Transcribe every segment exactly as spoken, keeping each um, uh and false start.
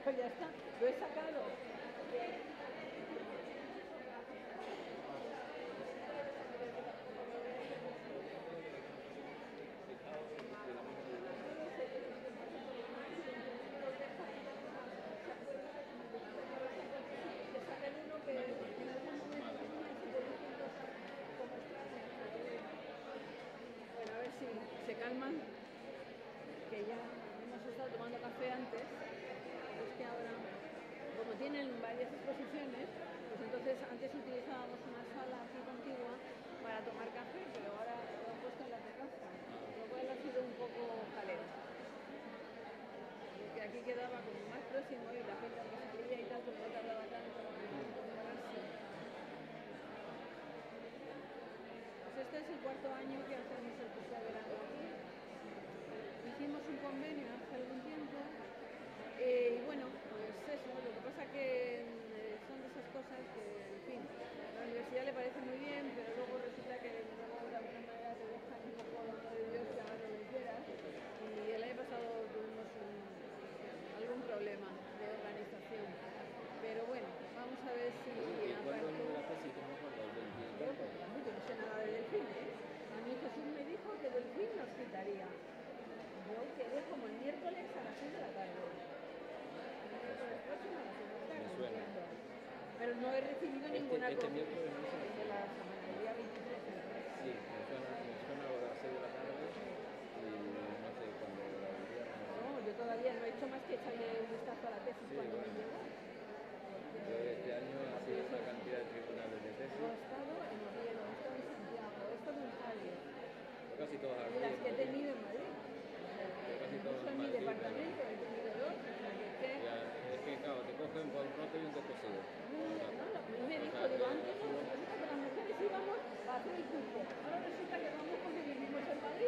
Pues ya está, lo he sacado. Bueno, a ver si se calman, que ya hemos estado tomando café antes. Es que ahora, como tienen varias exposiciones, pues entonces antes utilizábamos una sala aquí contigua para tomar café, pero ahora lo han puesto en la terraza, lo cual ha sido un poco jaleo. Porque aquí quedaba como más próximo y la gente que salía y tal, pues no tardaba tanto en prepararse. Pues este es el cuarto año que hacemos el curso de verano aquí. Hicimos un convenio hace algún tiempo. Eh, y bueno, pues eso, lo que pasa que eh, son de esas cosas que, en fin, a la universidad le parece muy bien, pero luego resulta que luego de alguna manera te dejan un poco donde de Dios que hagas lo que quieras. Y el año pasado tuvimos un, algún problema de organización. Pero bueno, vamos a ver si... ¿Y cuándo es lo de la tesis? ¿Cómo fue? ¿El veinticuatro? Yo no sé nada de Delfín, ¿eh? A mí Jesús me dijo que Delfín nos quitaría. Yo quedé como el miércoles a las seis de la tarde. Me suena. Pero no he recibido Este, ninguna este cosa. miércoles no se me De la semana, el día veintitrés. Sí, me suena, me suena a las seis de la tarde y no sé cuándo la diría. No, yo todavía no he hecho más que echarle un vistazo a la tesis Sí, cuando bueno. me llegó. Yo este año ha sido una cantidad de tribunales de Yo he tesis. estado en Oviedo, he estado en Santiago, he estado en Cádiz. Casi todas aquí. Y las que he tenido en Madrid. Casi No todas son en mi Madrid, departamento, pero he tenido dos. O sea, que, que... ya, es que claro, te cogen por un roto y un descosido. No, no, no, no, me O dijo, sea, digo, que antes no, resulta que las mujeres íbamos a hacer el cupo. Ahora resulta que vamos porque vivimos en Madrid.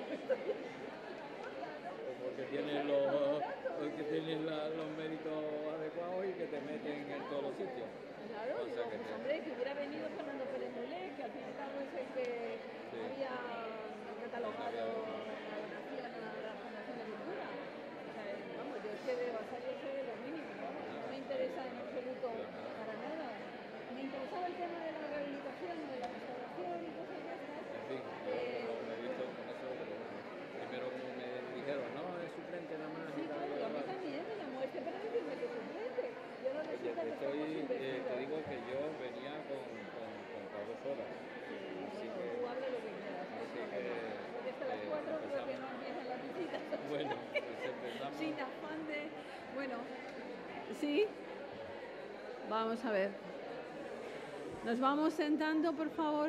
o porque tienen los, porque tienen la- los méritos adecuados y que te meten en todos los sitios. Claro, O digo, sea que pues te- hombre, que hubiera venido Fernando Pérez Mulé, que al fin y al cabo es el que Sí. había catalogado Había- la donación a la Fundación de Cultura. O sea, vamos, yo es que de Vasallo soy lo mínimo, vamos, no me interesa en absoluto para nada. Me interesaba el tema de la rehabilitación, de la restauración y cosas de estas. En fin, yo Eh, por lo que me he visto con eso, pero bueno, primero como me dijeron, no, es suplente nada más Sí, y tal, claro, y a mí tal. también me llamó este para decirme que suplente. Y ahora Oye, resulta te, que estoy, estamos eh, te invertidos. digo que yo venía con, con, con cada dos horas. Así Bueno, que, tú habla lo que quieras, no hay así que, problema. Porque hasta las eh, cuatro creo que empezamos. no empiezan las visitas. Bueno, pues empezamos. Sin afán de... Bueno, sí. Vamos a ver. Nos vamos sentando, por favor.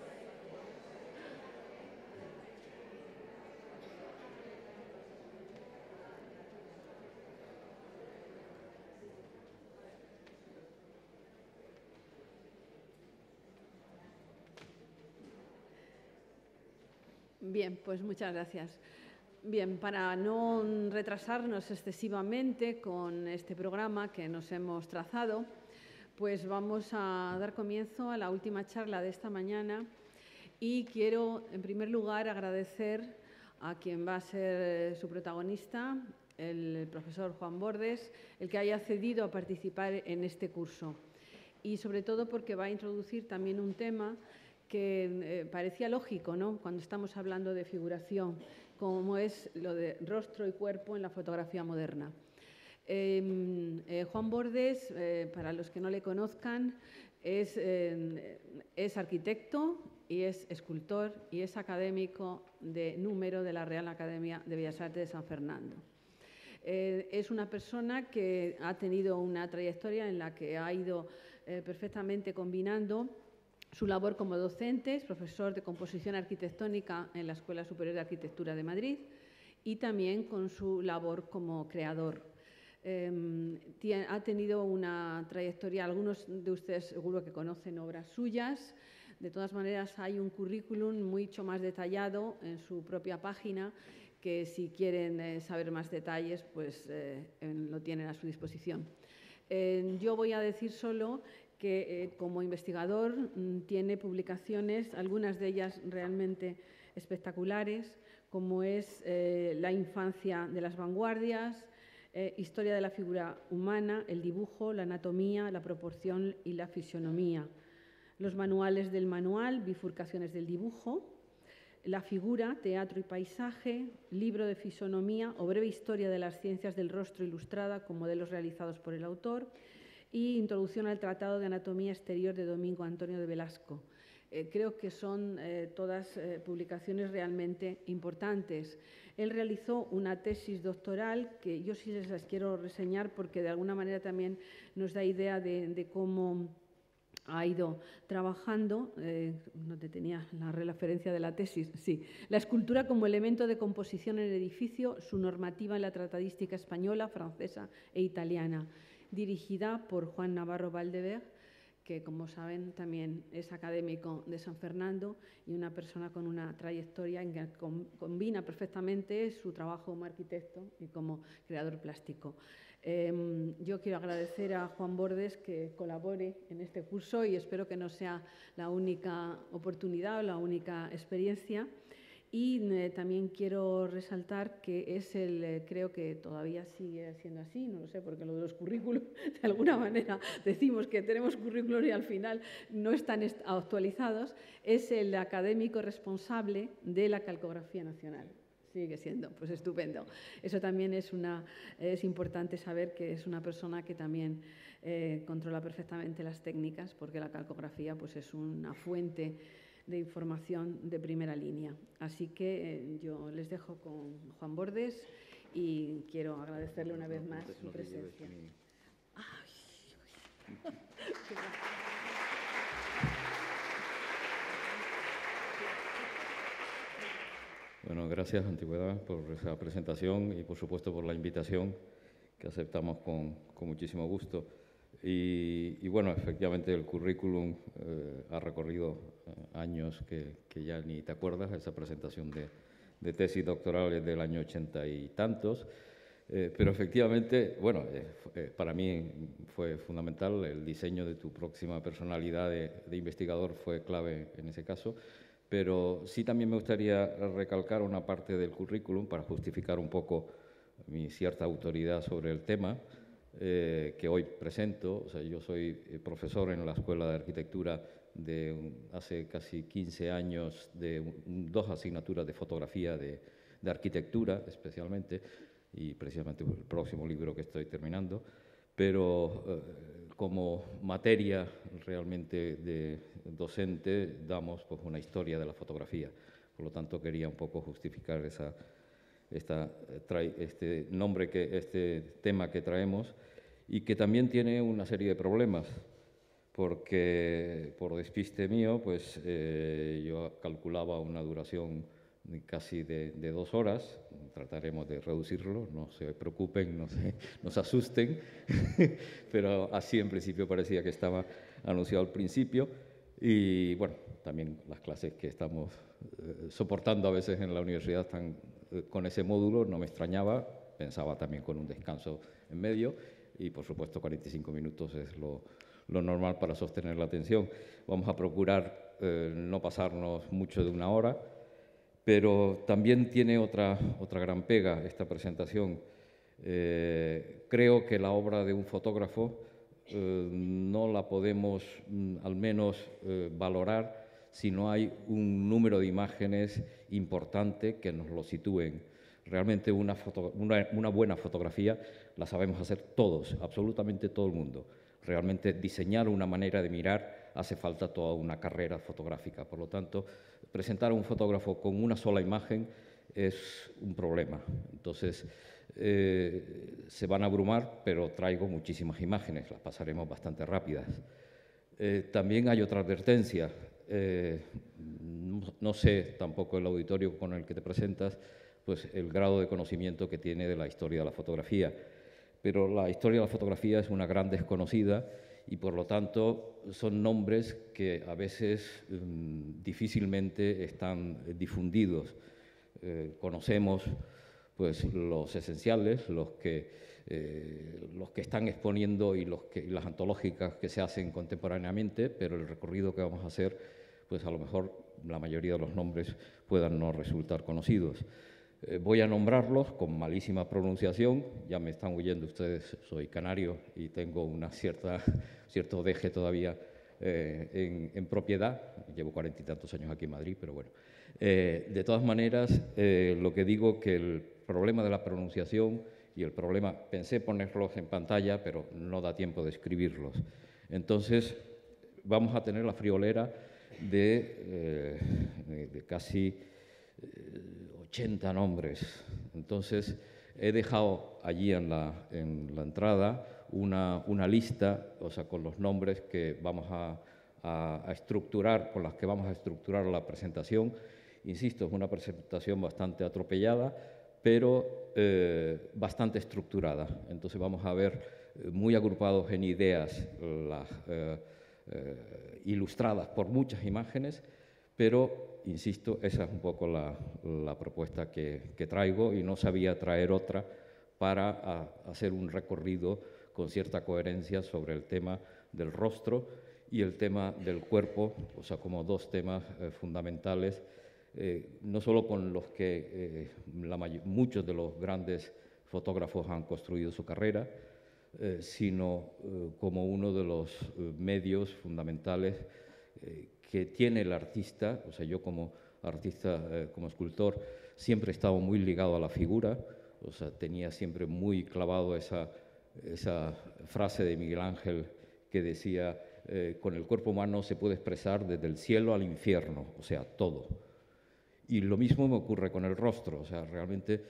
Bien, pues muchas gracias. Bien, para no retrasarnos excesivamente con este programa que nos hemos trazado, pues vamos a dar comienzo a la última charla de esta mañana y quiero, en primer lugar, agradecer a quien va a ser su protagonista, el profesor Juan Bordes, el que haya cedido a participar en este curso. Y sobre todo porque va a introducir también un tema que eh, parecía lógico, ¿no?, cuando estamos hablando de figuración, como es lo de rostro y cuerpo en la fotografía moderna. Eh, eh, Juan Bordes, eh, para los que no le conozcan, es, eh, es arquitecto y es escultor y es académico de número de la Real Academia de Bellas Artes de San Fernando. Eh, es una persona que ha tenido una trayectoria en la que ha ido eh, perfectamente combinando su labor como docente, es profesor de composición arquitectónica en la Escuela Superior de Arquitectura de Madrid, y también con su labor como creador. Eh, tiene, ha tenido una trayectoria, algunos de ustedes seguro que conocen obras suyas. De todas maneras, hay un currículum mucho más detallado en su propia página, que si quieren eh, saber más detalles, pues eh, lo tienen a su disposición. Eh, yo voy a decir solo que eh, como investigador mm, tiene publicaciones, algunas de ellas realmente espectaculares, como es eh, La infancia de las vanguardias, eh, historia de la figura humana, el dibujo, la anatomía, la proporción y la fisionomía. Los manuales del manual, bifurcaciones del dibujo, la figura, teatro y paisaje, libro de fisonomía o breve historia de las ciencias del rostro ilustrada con modelos realizados por el autor y introducción al Tratado de Anatomía Exterior de Domingo Antonio de Velasco. Eh, creo que son eh, todas eh, publicaciones realmente importantes. Él realizó una tesis doctoral que yo sí les las quiero reseñar porque de alguna manera también nos da idea de, de cómo ha ido trabajando, eh, ¿dónde tenía la referencia de la tesis? Sí, la escultura como elemento de composición en el edificio, su normativa en la tratadística española, francesa e italiana, dirigida por Juan Navarro Valdevez, que como saben también es académico de San Fernando y una persona con una trayectoria en que combina perfectamente su trabajo como arquitecto y como creador plástico. Eh, yo quiero agradecer a Juan Bordes que colabore en este curso y espero que no sea la única oportunidad o la única experiencia. Y eh, también quiero resaltar que es el, eh, creo que todavía sigue siendo así, no lo sé, porque lo de los currículos, de alguna manera decimos que tenemos currículos y al final no están actualizados, es el académico responsable de la Calcografía Nacional. Sigue siendo, pues estupendo. Eso también es, una, es importante saber que es una persona que también eh, controla perfectamente las técnicas, porque la calcografía pues, es una fuente de información de primera línea. Así que eh, yo les dejo con Juan Bordes y quiero agradecerle una vez más su presencia. Ay, Bueno, gracias Antigüedad por esa presentación y por supuesto por la invitación que aceptamos con, con muchísimo gusto. Y, y bueno, efectivamente el currículum eh, ha recorrido eh, años que, que ya ni te acuerdas, esa presentación de, de tesis doctorales del año ochenta y tantos, eh, pero efectivamente, bueno, eh, eh, para mí fue fundamental, el diseño de tu próxima personalidad de, de investigador fue clave en ese caso. Pero sí también me gustaría recalcar una parte del currículum para justificar un poco mi cierta autoridad sobre el tema eh, que hoy presento. O sea, yo soy profesor en la Escuela de Arquitectura de un, hace casi quince años de un, dos asignaturas de fotografía de, de arquitectura especialmente y precisamente el próximo libro que estoy terminando. Pero eh, como materia realmente de docente damos pues, una historia de la fotografía. Por lo tanto, quería un poco justificar esa, esta, este nombre, que, este tema que traemos y que también tiene una serie de problemas, porque por despiste mío, pues eh, yo calculaba una duración casi de, de dos horas, trataremos de reducirlo, no se preocupen, no se, no se asusten, pero así en principio parecía que estaba anunciado al principio. Y bueno, también las clases que estamos eh, soportando a veces en la universidad están eh, con ese módulo, no me extrañaba, pensaba también con un descanso en medio y por supuesto cuarenta y cinco minutos es lo, lo normal para sostener la atención. Vamos a procurar eh, no pasarnos mucho de una hora, pero también tiene otra, otra gran pega esta presentación. Eh, creo que la obra de un fotógrafo eh, no la podemos mm, al menos eh, valorar si no hay un número de imágenes importante que nos lo sitúen. Realmente una, foto, una, una buena fotografía la sabemos hacer todos, absolutamente todo el mundo. Realmente diseñar una manera de mirar hace falta toda una carrera fotográfica. Por lo tanto, presentar a un fotógrafo con una sola imagen es un problema. Entonces, eh, se van a abrumar, pero traigo muchísimas imágenes, las pasaremos bastante rápidas. Eh, también hay otra advertencia. Eh, no, no sé tampoco el auditorio con el que te presentas, pues el grado de conocimiento que tiene de la historia de la fotografía. Pero la historia de la fotografía es una gran desconocida y, por lo tanto, son nombres que a veces um, difícilmente están difundidos. Eh, conocemos pues, los esenciales, los que, eh, los que están exponiendo y, los que, y las antológicas que se hacen contemporáneamente, pero el recorrido que vamos a hacer, pues a lo mejor la mayoría de los nombres puedan no resultar conocidos. Eh, voy a nombrarlos con malísima pronunciación, ya me están oyendo ustedes, soy canario y tengo una cierta, cierto deje todavía eh, en, en propiedad, llevo cuarenta y tantos años aquí en Madrid, pero bueno. Eh, de todas maneras, eh, lo que digo que el problema de la pronunciación y el problema, pensé ponerlos en pantalla, pero no da tiempo de escribirlos. Entonces, vamos a tener la friolera de, eh, de casi ochenta nombres. Entonces, he dejado allí en la, en la entrada una, una lista, o sea, con los nombres que vamos a, a, a estructurar, con las que vamos a estructurar la presentación. Insisto, es una presentación bastante atropellada, pero eh, bastante estructurada. Entonces, vamos a ver eh, muy agrupados en ideas, las, eh, eh, ilustradas por muchas imágenes, pero, insisto, esa es un poco la, la propuesta que, que traigo y no sabía traer otra para a, hacer un recorrido con cierta coherencia sobre el tema del rostro y el tema del cuerpo, o sea, como dos temas eh, fundamentales, eh, no solo con los que eh, la muchos de los grandes fotógrafos han construido su carrera, eh, sino eh, como uno de los eh, medios fundamentales eh, que tiene el artista. O sea, yo como artista, eh, como escultor, siempre he estado muy ligado a la figura, o sea, tenía siempre muy clavado esa, esa frase de Miguel Ángel que decía, eh, con el cuerpo humano se puede expresar desde el cielo al infierno, o sea, todo. Y lo mismo me ocurre con el rostro, o sea, realmente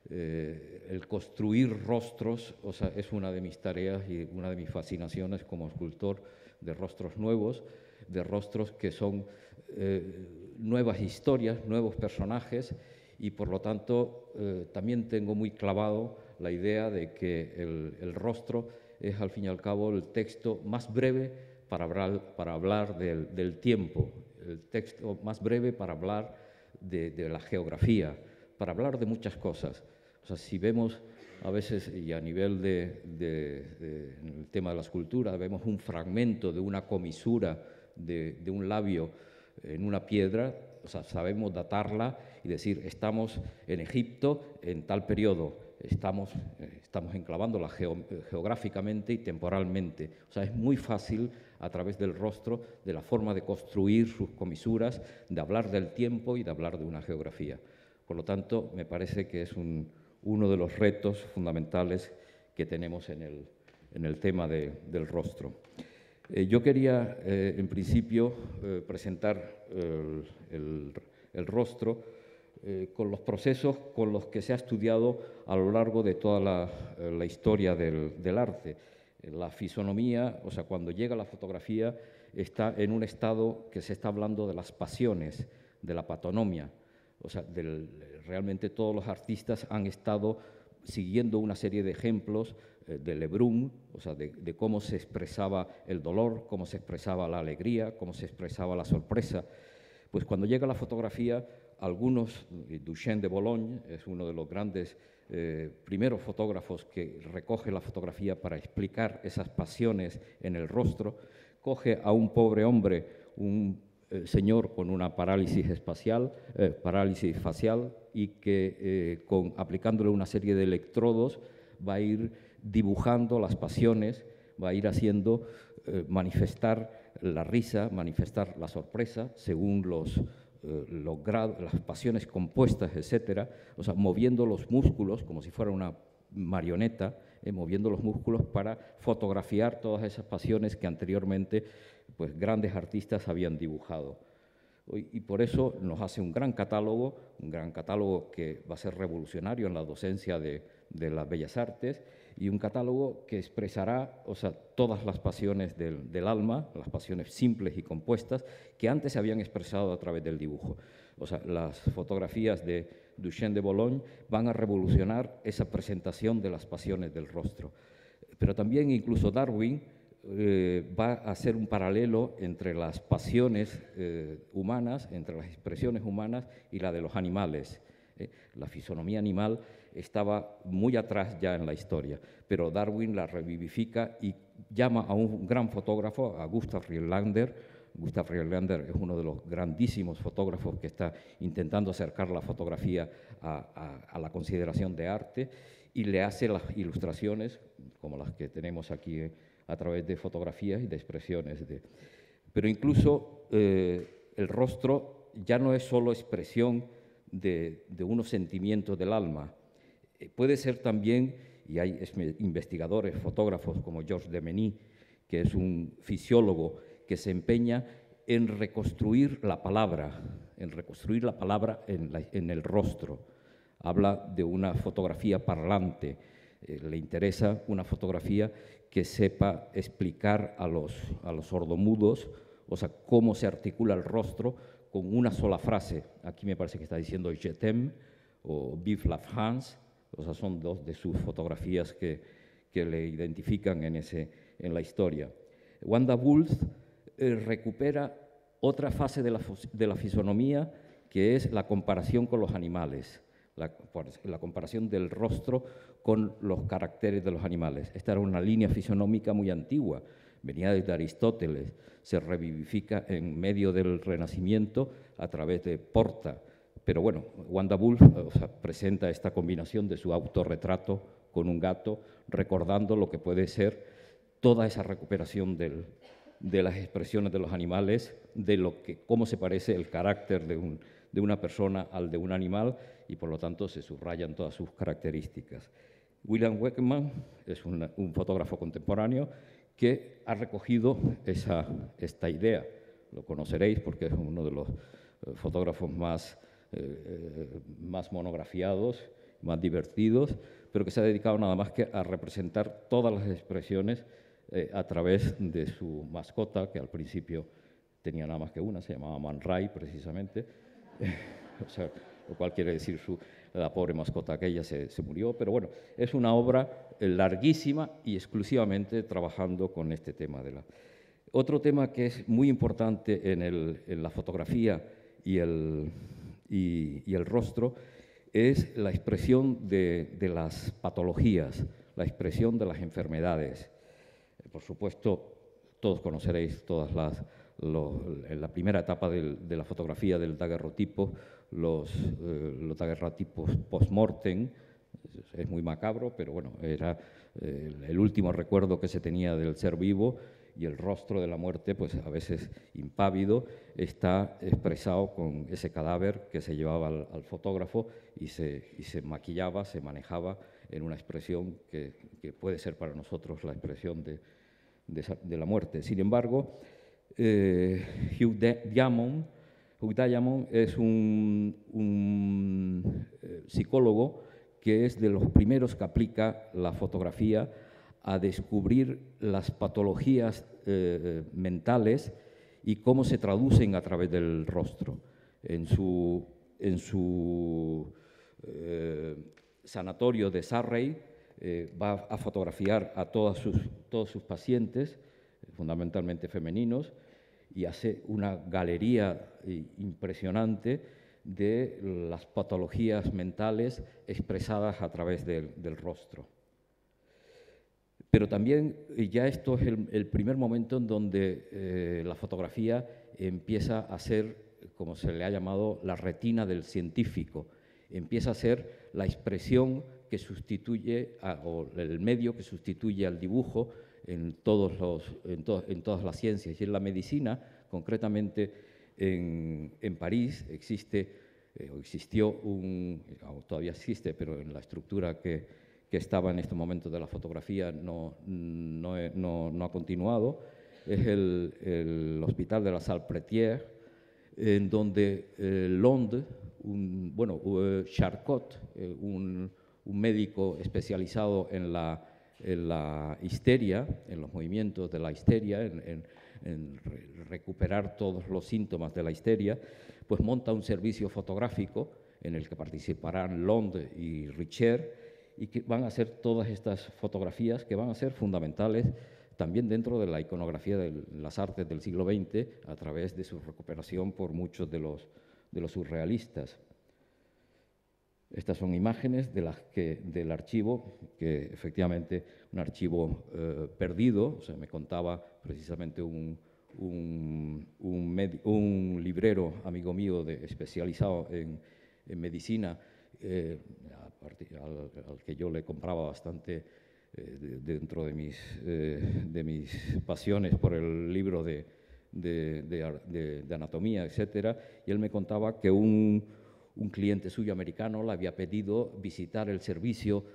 eh, el construir rostros, o sea, es una de mis tareas y una de mis fascinaciones como escultor, de rostros nuevos, de rostros que son eh, nuevas historias, nuevos personajes, y por lo tanto eh, también tengo muy clavado la idea de que el, el rostro es al fin y al cabo el texto más breve para hablar, para hablar del, del tiempo, el texto más breve para hablar de, de la geografía, para hablar de muchas cosas. O sea, si vemos a veces, y a nivel de, de, de en el tema de la escultura, vemos un fragmento de una comisura de, de un labio en una piedra, o sea, sabemos datarla y decir, estamos en Egipto en tal periodo, estamos, eh, estamos enclavándola geo, geográficamente y temporalmente. O sea, es muy fácil a través del rostro, de la forma de construir sus comisuras, de hablar del tiempo y de hablar de una geografía. Por lo tanto, me parece que es un, uno de los retos fundamentales que tenemos en el, en el tema de, del rostro. Eh, yo quería, eh, en principio, eh, presentar el, el, el rostro eh, con los procesos con los que se ha estudiado a lo largo de toda la, eh, la historia del, del arte. La fisonomía, o sea, cuando llega la fotografía, está en un estado que se está hablando de las pasiones, de la patonomia. O sea, del, realmente todos los artistas han estado siguiendo una serie de ejemplos eh, de Le Brun, o sea, de, de cómo se expresaba el dolor, cómo se expresaba la alegría, cómo se expresaba la sorpresa. Pues cuando llega la fotografía, algunos, Duchenne de Bologne es uno de los grandes eh, primeros fotógrafos que recoge la fotografía para explicar esas pasiones en el rostro, coge a un pobre hombre, un eh, señor con una parálisis espacial, eh, parálisis facial, y que eh, con, aplicándole una serie de electrodos va a ir dibujando las pasiones, va a ir haciendo eh, manifestar la risa, manifestar la sorpresa, según los, eh, los grados, las pasiones compuestas, etcétera, o sea, moviendo los músculos como si fuera una marioneta, eh, moviendo los músculos para fotografiar todas esas pasiones que anteriormente pues, grandes artistas habían dibujado. Y por eso nos hace un gran catálogo, un gran catálogo que va a ser revolucionario en la docencia de, de las bellas artes, y un catálogo que expresará, o sea, todas las pasiones del, del alma, las pasiones simples y compuestas, que antes se habían expresado a través del dibujo. O sea, las fotografías de Duchenne de Bologne van a revolucionar esa presentación de las pasiones del rostro. Pero también incluso Darwin Eh, va a hacer un paralelo entre las pasiones eh, humanas, entre las expresiones humanas y la de los animales. Eh, la fisonomía animal estaba muy atrás ya en la historia, pero Darwin la revivifica y llama a un gran fotógrafo, a Gustav Rhinelander, Gustav Reilander es uno de los grandísimos fotógrafos que está intentando acercar la fotografía a, a, a la consideración de arte y le hace las ilustraciones, como las que tenemos aquí, eh, a través de fotografías y de expresiones. De, pero incluso eh, el rostro ya no es solo expresión de, de unos sentimientos del alma, eh, puede ser también, y hay investigadores, fotógrafos como Georges Demeny, que es un fisiólogo que se empeña en reconstruir la palabra, en reconstruir la palabra en, la, en el rostro. Habla de una fotografía parlante, eh, le interesa una fotografía que sepa explicar a los, a los sordomudos, o sea, cómo se articula el rostro con una sola frase. Aquí me parece que está diciendo Je t'aime o Vive la France, o sea, son dos de sus fotografías que, que le identifican en, ese, en la historia. Wanda Wolf eh, recupera otra fase de la, de la fisonomía, que es la comparación con los animales, la, la comparación del rostro con los caracteres de los animales. Esta era una línea fisionómica muy antigua, venía desde Aristóteles, se revivifica en medio del Renacimiento a través de Porta. Pero bueno, Wanda Wolf o sea, presenta esta combinación de su autorretrato con un gato, recordando lo que puede ser toda esa recuperación del, de las expresiones de los animales, de lo que, cómo se parece el carácter de, un, de una persona al de un animal, y por lo tanto se subrayan todas sus características. William Wegman es una, un fotógrafo contemporáneo que ha recogido esa, esta idea. Lo conoceréis porque es uno de los eh, fotógrafos más, eh, más monografiados, más divertidos, pero que se ha dedicado nada más que a representar todas las expresiones eh, a través de su mascota, que al principio tenía nada más que una, se llamaba Man Ray, precisamente, o sea, lo cual quiere decir su, la pobre mascota aquella se, se murió, pero bueno, es una obra larguísima y exclusivamente trabajando con este tema. De la... Otro tema que es muy importante en, el, en la fotografía y el, y, y el rostro es la expresión de, de las patologías, la expresión de las enfermedades. Por supuesto, todos conoceréis todas las, los, en la primera etapa del, de la fotografía del daguerrotipo, los, eh, los daguerrotipos post-mortem. Es muy macabro, pero bueno, era eh, el último recuerdo que se tenía del ser vivo, y el rostro de la muerte, pues a veces impávido, está expresado con ese cadáver que se llevaba al, al fotógrafo y se, y se maquillaba, se manejaba en una expresión que, que puede ser para nosotros la expresión de, de, de la muerte. Sin embargo, eh, Hugh Diamond, Hugh Diamond es un, un eh, psicólogo que es de los primeros que aplica la fotografía a descubrir las patologías eh, mentales y cómo se traducen a través del rostro. En su, en su eh, sanatorio de Surrey eh, va a fotografiar a todas sus, todos sus pacientes, fundamentalmente femeninos, y hace una galería impresionante de las patologías mentales expresadas a través del, del rostro. Pero también ya esto es el, el primer momento en donde eh, la fotografía empieza a ser, como se le ha llamado, la retina del científico. Empieza a ser la expresión que sustituye, a, o el medio que sustituye al dibujo en, todos los, en, to, en todas las ciencias. Y en la medicina, concretamente en, en París, existe, eh, o existió un, todavía existe, pero en la estructura que que estaba en este momento de la fotografía no, no, no, no ha continuado, es el, el Hospital de la Salpêtrière, en donde eh, Londe, un, bueno, uh, Charcot, eh, un, un médico especializado en la, en la histeria, en los movimientos de la histeria, en, en, en re recuperar todos los síntomas de la histeria, pues monta un servicio fotográfico en el que participarán Londe y Richer, y que van a hacer todas estas fotografías que van a ser fundamentales también dentro de la iconografía de las artes del siglo veinte a través de su recuperación por muchos de los, de los surrealistas. Estas son imágenes de las que, del archivo, que efectivamente un archivo eh, perdido, o sea, me contaba precisamente un, un, un, un librero amigo mío de, especializado en, en medicina, eh, a partir, al, al que yo le compraba bastante eh, de, dentro de mis, eh, de mis pasiones por el libro de, de, de, de, de anatomía, etcétera, y él me contaba que un, un cliente suyo americano le había pedido visitar el servicio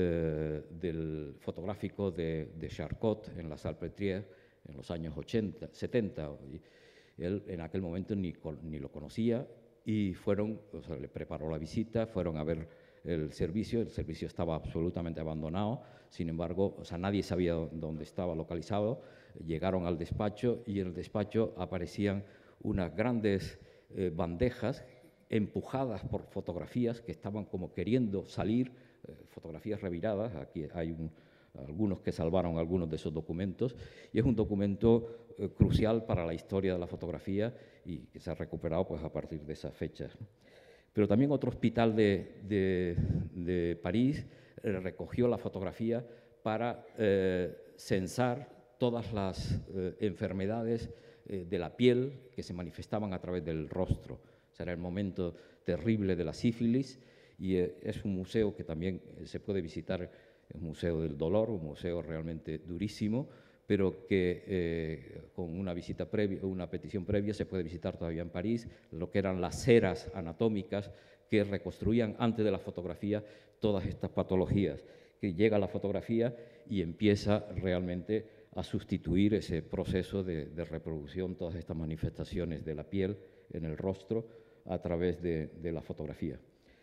eh, del fotográfico de, de Charcot en la Salpêtrière en los años ochenta, setenta. Y él en aquel momento ni, ni lo conocía y fueron, o sea, le preparó la visita, fueron a ver el servicio, el servicio estaba absolutamente abandonado, sin embargo, o sea, nadie sabía dónde estaba localizado, llegaron al despacho y en el despacho aparecían unas grandes eh, bandejas empujadas por fotografías que estaban como queriendo salir, eh, fotografías reviradas, aquí hay un, algunos que salvaron algunos de esos documentos, y es un documento eh, crucial para la historia de la fotografía y que se ha recuperado pues, a partir de esas fechas. Pero también otro hospital de, de, de París eh, recogió la fotografía para eh, censar todas las eh, enfermedades eh, de la piel que se manifestaban a través del rostro. O sea, era el momento terrible de la sífilis y eh, es un museo que también eh, se puede visitar, es un museo del dolor, un museo realmente durísimo, pero que eh, con una visita previa, una petición previa se puede visitar todavía en París, lo que eran las ceras anatómicas que reconstruían antes de la fotografía todas estas patologías, que llega la fotografía y empieza realmente a sustituir ese proceso de, de reproducción, todas estas manifestaciones de la piel en el rostro a través de, de la fotografía.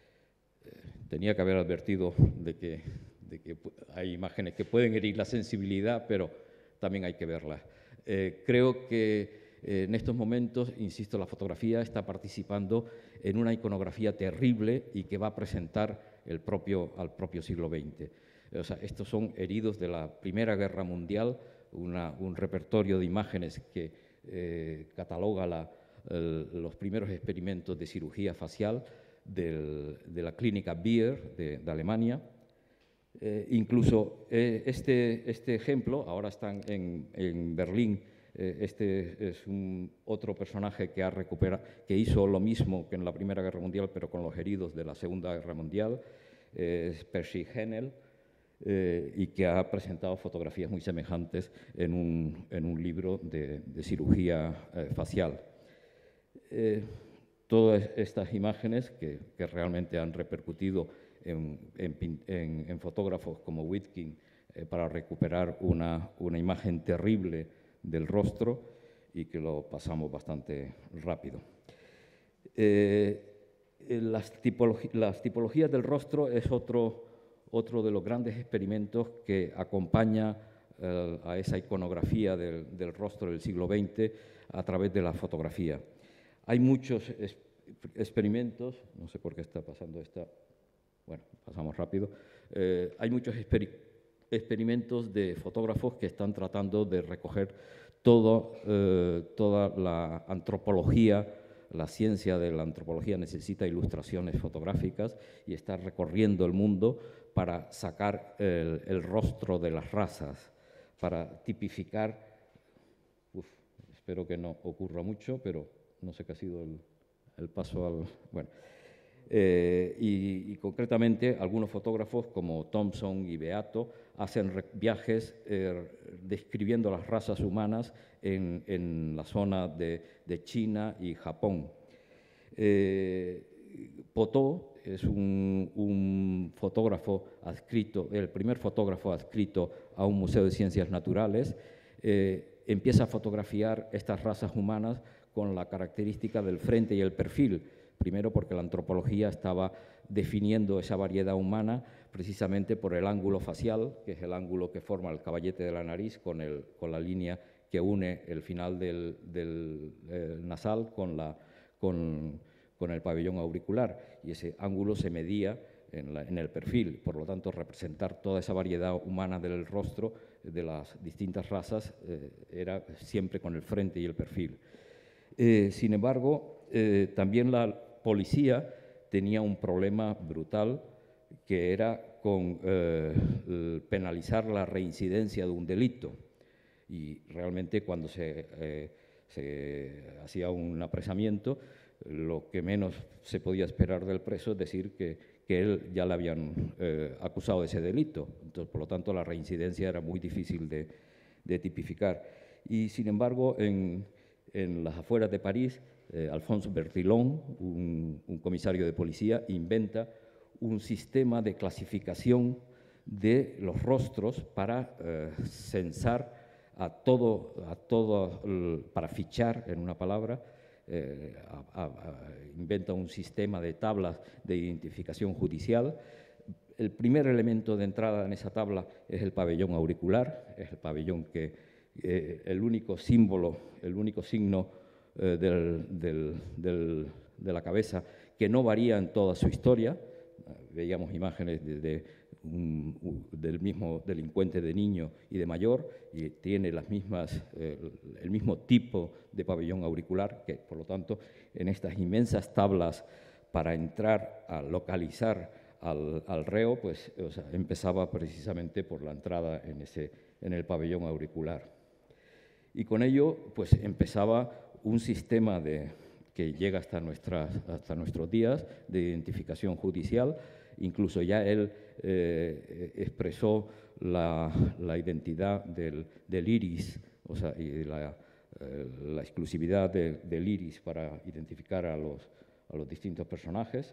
Eh, tenía que haber advertido de que, de que hay imágenes que pueden herir la sensibilidad, pero también hay que verlas. Eh, creo que eh, en estos momentos, insisto, la fotografía está participando en una iconografía terrible y que va a presentar el propio, al propio siglo veinte. O sea, estos son heridos de la Primera Guerra Mundial, una, un repertorio de imágenes que eh, cataloga la, el, los primeros experimentos de cirugía facial del, de la clínica Bier de, de Alemania. Eh, incluso eh, este, este ejemplo, ahora están en, en Berlín, eh, este es un, otro personaje que, ha recuperado, que hizo lo mismo que en la Primera Guerra Mundial, pero con los heridos de la Segunda Guerra Mundial, eh, es Percy Henel, eh, y que ha presentado fotografías muy semejantes en un, en un libro de, de cirugía eh, facial. Eh, todas estas imágenes que, que realmente han repercutido En, en, en, en fotógrafos como Witkin eh, para recuperar una, una imagen terrible del rostro y que lo pasamos bastante rápido. Eh, las, tipologi las tipologías del rostro es otro, otro de los grandes experimentos que acompaña eh, a esa iconografía del, del rostro del siglo veinte a través de la fotografía. Hay muchos es, experimentos, no sé por qué está pasando esta... Bueno, pasamos rápido. Eh, hay muchos exper experimentos de fotógrafos que están tratando de recoger todo, eh, toda la antropología, la ciencia de la antropología necesita ilustraciones fotográficas y está recorriendo el mundo para sacar el, el rostro de las razas, para tipificar, uf, espero que no ocurra mucho, pero no sé qué ha sido el, el paso al... Bueno. Eh, y, y concretamente algunos fotógrafos como Thompson y Beato hacen viajes eh, describiendo las razas humanas en, en la zona de, de China y Japón. Eh, Poteau es un, un fotógrafo adscrito, el primer fotógrafo adscrito a un museo de ciencias naturales, eh, empieza a fotografiar estas razas humanas con la característica del frente y el perfil. Primero porque la antropología estaba definiendo esa variedad humana precisamente por el ángulo facial, que es el ángulo que forma el caballete de la nariz con, el, con la línea que une el final del, del eh, nasal con, la, con, con el pabellón auricular. Y ese ángulo se medía en, la, en el perfil. Por lo tanto, representar toda esa variedad humana del rostro de las distintas razas eh, era siempre con el frente y el perfil. Eh, sin embargo, eh, también la policía tenía un problema brutal que era con eh, penalizar la reincidencia de un delito. Y realmente cuando se, eh, se hacía un apresamiento, lo que menos se podía esperar del preso es decir que, que él ya le habían eh, acusado de ese delito. Entonces, por lo tanto, la reincidencia era muy difícil de, de tipificar. Y, sin embargo, en, en las afueras de París, eh, Alphonse Bertillon, un, un comisario de policía, inventa un sistema de clasificación de los rostros para eh, censar a todo, a todo, para fichar, en una palabra, eh, a, a, a, inventa un sistema de tablas de identificación judicial. El primer elemento de entrada en esa tabla es el pabellón auricular, es el pabellón que, eh, el único símbolo, el único signo eh, del, del, del, de la cabeza que no varía en toda su historia. Veíamos imágenes de, de un, un, del mismo delincuente de niño y de mayor, y tiene las mismas, eh, el mismo tipo de pabellón auricular, que por lo tanto en estas inmensas tablas para entrar a localizar al, al reo, pues o sea, empezaba precisamente por la entrada en, ese, en el pabellón auricular. Y con ello pues empezaba un sistema de, que llega hasta, nuestras, hasta nuestros días de identificación judicial. Incluso ya él eh, expresó la, la identidad del, del iris, o sea, y la, eh, la exclusividad de, del iris para identificar a los, a los distintos personajes.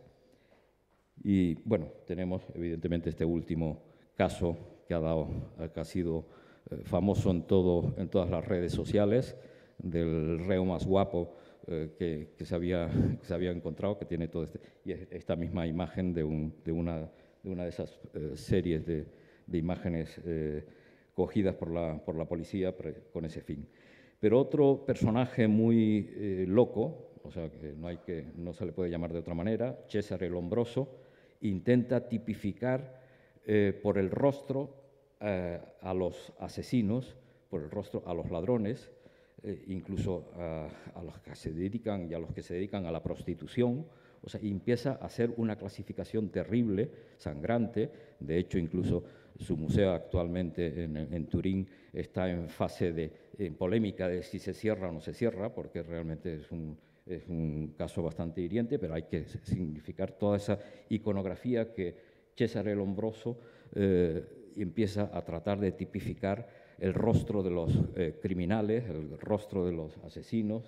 Y bueno, tenemos evidentemente este último caso que ha, dado, que ha sido eh, famoso en, todo, en todas las redes sociales, del reo más guapo eh, que, que, se había, que se había encontrado, que tiene todo este, y esta misma imagen de, un, de, una, de una de esas eh, series de, de imágenes eh, cogidas por la, por la policía con ese fin. Pero otro personaje muy eh, loco, o sea, que no, hay que no se le puede llamar de otra manera, Cesare Lombroso, intenta tipificar eh, por el rostro eh, a los asesinos, por el rostro a los ladrones, eh, incluso a, a los que se dedican y a los que se dedican a la prostitución. O sea, y empieza a hacer una clasificación terrible, sangrante. De hecho, incluso su museo actualmente en, en Turín está en fase de en polémica de si se cierra o no se cierra, porque realmente es un, es un caso bastante hiriente, pero hay que significar toda esa iconografía que Cesare Lombroso eh, empieza a tratar de tipificar el rostro de los eh, criminales, el rostro de los asesinos,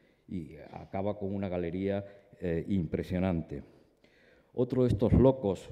y acaba con una galería eh, impresionante. Otro de estos locos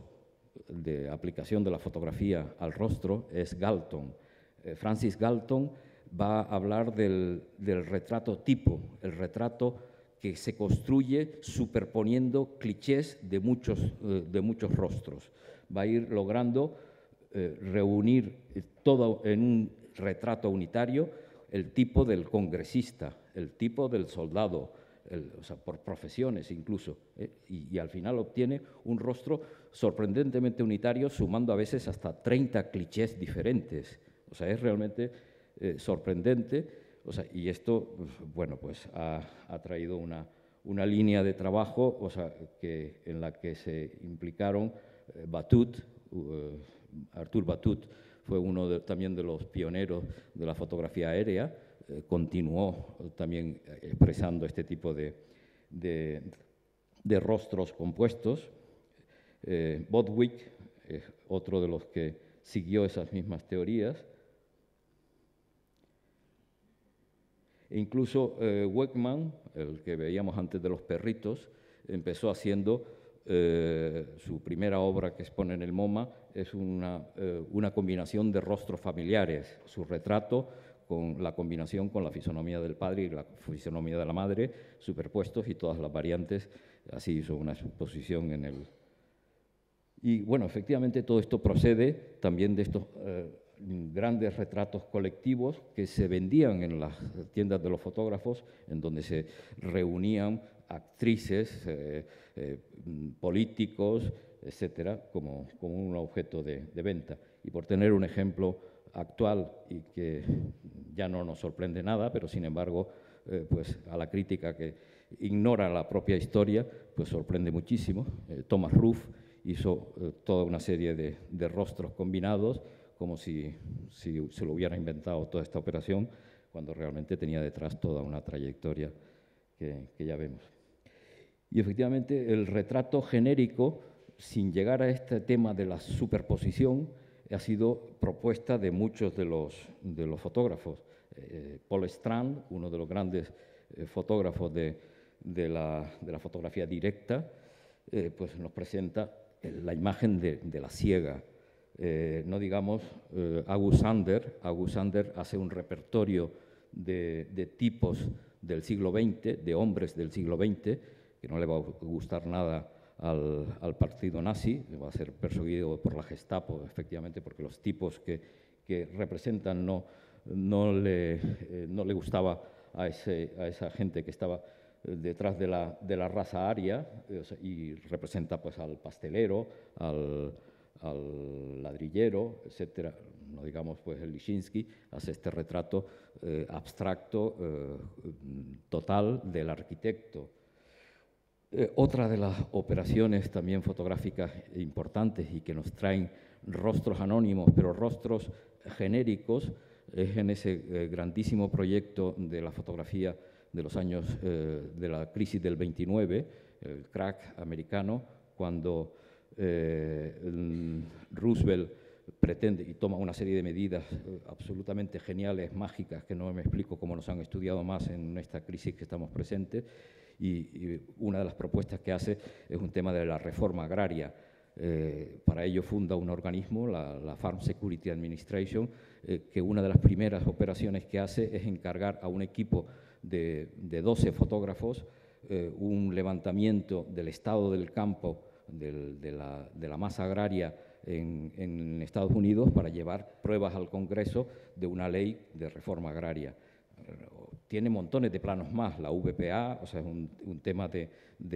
de aplicación de la fotografía al rostro es Galton. Eh, Francis Galton va a hablar del, del retrato tipo, el retrato que se construye superponiendo clichés de muchos, eh, de muchos rostros. Va a ir logrando eh, reunir todo en un retrato unitario, el tipo del congresista, el tipo del soldado, el, o sea, por profesiones incluso, ¿eh? y, y al final obtiene un rostro sorprendentemente unitario, sumando a veces hasta treinta clichés diferentes. O sea, es realmente eh, sorprendente, o sea, y esto, bueno, pues ha, ha traído una, una línea de trabajo, o sea, que, en la que se implicaron eh, Batut, uh, Arthur Batut, fue uno de, también de los pioneros de la fotografía aérea, eh, continuó también expresando este tipo de, de, de rostros compuestos. Eh, Bodwick es otro de los que siguió esas mismas teorías. E incluso eh, Weckman, el que veíamos antes de los perritos, empezó haciendo eh, su primera obra que expone en el MoMA, es una, eh, una combinación de rostros familiares, su retrato con la combinación con la fisonomía del padre y la fisonomía de la madre, superpuestos y todas las variantes, así hizo una exposición en el... Y bueno, efectivamente todo esto procede también de estos eh, grandes retratos colectivos que se vendían en las tiendas de los fotógrafos, en donde se reunían actrices, eh, eh, políticos, etcétera, como, como un objeto de, de venta. Y por tener un ejemplo actual y que ya no nos sorprende nada, pero sin embargo, eh, pues a la crítica que ignora la propia historia, pues sorprende muchísimo. Eh, Thomas Ruff hizo eh, toda una serie de, de rostros combinados, como si, si se lo hubiera inventado toda esta operación, cuando realmente tenía detrás toda una trayectoria que, que ya vemos. Y efectivamente el retrato genérico, sin llegar a este tema de la superposición, ha sido propuesta de muchos de los, de los fotógrafos. Eh, Paul Strand, uno de los grandes eh, fotógrafos de, de, la, de la fotografía directa, eh, pues nos presenta la imagen de, de la ciega. Eh, no digamos eh, August Sander. August Sander hace un repertorio de, de tipos del siglo veinte, de hombres del siglo veinte, que no le va a gustar nada al, al partido nazi, va a ser perseguido por la Gestapo, efectivamente, porque los tipos que, que representan no, no, le, eh, no le gustaba a, ese, a esa gente que estaba detrás de la, de la raza aria, eh, y representa pues al pastelero, al, al ladrillero, etcétera. No digamos, pues el Lisinski hace este retrato eh, abstracto, eh, total del arquitecto. Eh, otra de las operaciones también fotográficas importantes y que nos traen rostros anónimos, pero rostros genéricos, es en ese eh, grandísimo proyecto de la fotografía de los años eh, de la crisis del veintinueve, el crack americano, cuando eh, Roosevelt pretende y toma una serie de medidas eh, absolutamente geniales, mágicas, que no me explico cómo nos han estudiado más en esta crisis que estamos presentes, y, y una de las propuestas que hace es un tema de la reforma agraria. Eh, para ello funda un organismo, la, la Farm Security Administration, eh, que una de las primeras operaciones que hace es encargar a un equipo de, de doce fotógrafos eh, un levantamiento del estado del campo, del, de, la, de la masa agraria en, en Estados Unidos, para llevar pruebas al Congreso de una ley de reforma agraria. Tiene montones de planos más, la V P A, o sea, es un, un tema de,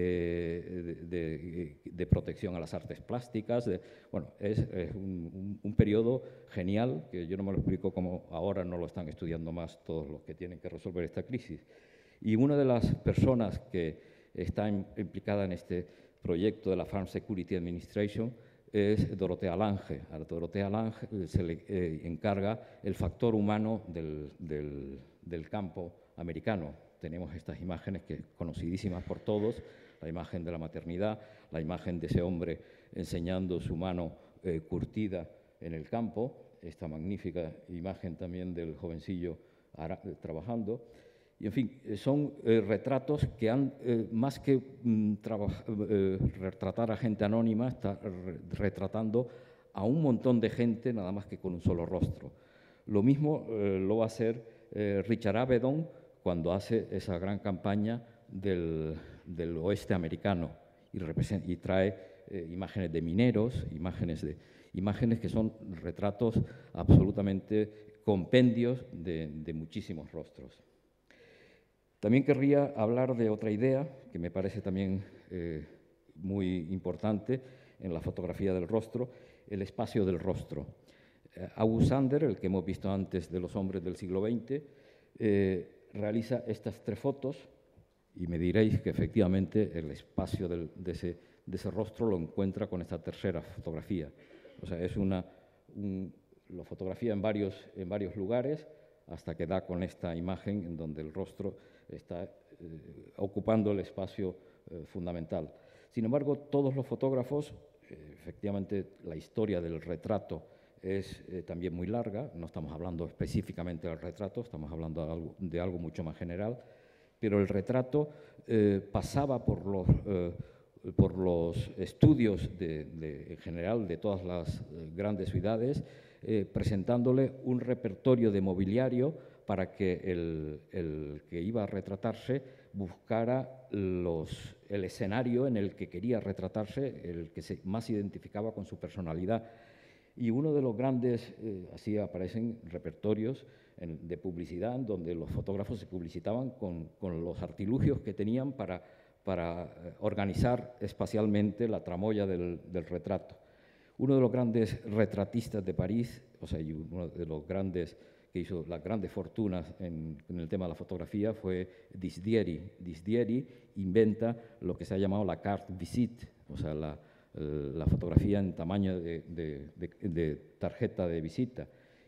de, de, de protección a las artes plásticas. De, bueno, es, es un, un, un periodo genial, que yo no me lo explico como ahora no lo están estudiando más todos los que tienen que resolver esta crisis. Y una de las personas que está implicada en este proyecto de la Farm Security Administration es Dorothea Lange. A Dorothea Lange se le eh, encarga el factor humano del, del, del campo americano. Tenemos estas imágenes que conocidísimas por todos, la imagen de la maternidad, la imagen de ese hombre enseñando su mano eh, curtida en el campo, esta magnífica imagen también del jovencillo ara, eh, trabajando. Y, en fin, son eh, retratos que han, eh, más que mm, eh, retratar a gente anónima, está re retratando a un montón de gente, nada más que con un solo rostro. Lo mismo eh, lo va a hacer eh, Richard Avedon cuando hace esa gran campaña del, del oeste americano y, y trae eh, imágenes de mineros, imágenes, de, imágenes que son retratos absolutamente compendios de, de muchísimos rostros. También querría hablar de otra idea que me parece también eh, muy importante en la fotografía del rostro, el espacio del rostro. Eh, August Sander, el que hemos visto antes de los hombres del siglo veinte, eh, realiza estas tres fotos y me diréis que efectivamente el espacio del, de, ese, de ese rostro lo encuentra con esta tercera fotografía. O sea, es una, un, lo fotografía en varios, en varios lugares hasta que da con esta imagen en donde el rostro está eh, ocupando el espacio eh, fundamental. Sin embargo, todos los fotógrafos, eh, efectivamente la historia del retrato es eh, también muy larga, no estamos hablando específicamente del retrato, estamos hablando de algo, de algo mucho más general, pero el retrato eh, pasaba por los, eh, por los estudios de, de, en general de todas las eh, grandes ciudades, eh, presentándole un repertorio de mobiliario para que el, el que iba a retratarse buscara los, el escenario en el que quería retratarse, el que se más identificaba con su personalidad. Y uno de los grandes, eh, así aparecen repertorios en, de publicidad, en donde los fotógrafos se publicitaban con, con los artilugios que tenían para, para organizar espacialmente la tramoya del, del retrato. Uno de los grandes retratistas de París, o sea, y uno de los grandes que hizo las grandes fortunas en, en el tema de la fotografía fue Disdieri. Disdieri inventa lo que se ha llamado la carte visite, o sea, la, la fotografía en tamaño de, de, de, de tarjeta de visita.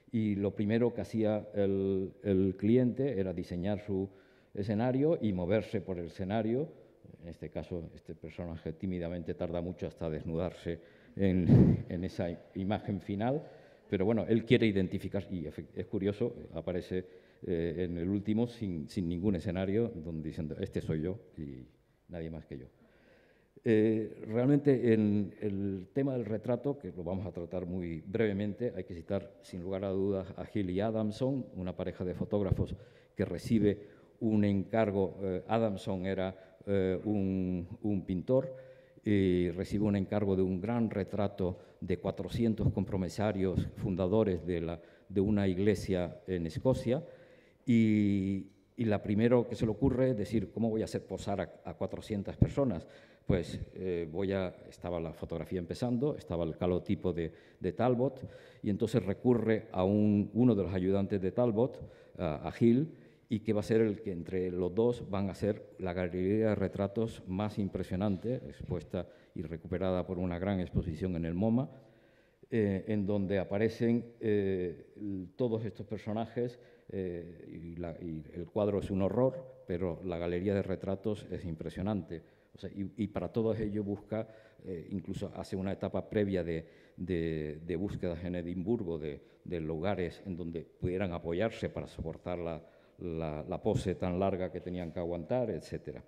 y lo primero que hacía el, el cliente era diseñar su escenario y moverse por el escenario. En este caso, este personaje tímidamente tarda mucho hasta desnudarse en, en esa imagen final, pero bueno, él quiere identificar, y es curioso, aparece eh, en el último sin, sin ningún escenario, donde diciendo, este soy yo y nadie más que yo. Eh, realmente en el tema del retrato, que lo vamos a tratar muy brevemente, hay que citar sin lugar a dudas a Hill y Adamson, una pareja de fotógrafos que recibe un encargo. Eh, Adamson era eh, un, un pintor y recibe un encargo de un gran retrato de cuatrocientos compromisarios fundadores de, la, de una iglesia en Escocia y, y la primero que se le ocurre es decir, ¿cómo voy a hacer posar a, a cuatrocientas personas? Pues eh, voy a, estaba la fotografía empezando, estaba el calotipo de, de Talbot, y entonces recurre a un, uno de los ayudantes de Talbot, a, a Hill, y que va a ser el que entre los dos van a hacer la galería de retratos más impresionante, expuesta y recuperada por una gran exposición en el MoMA, eh, en donde aparecen eh, todos estos personajes, eh, y, la, y el cuadro es un horror, pero la galería de retratos es impresionante. O sea, y, y para todos ellos busca, eh, incluso hace una etapa previa de, de, de búsquedas en Edimburgo de, de lugares en donde pudieran apoyarse para soportar la, la, la pose tan larga que tenían que aguantar, etcétera.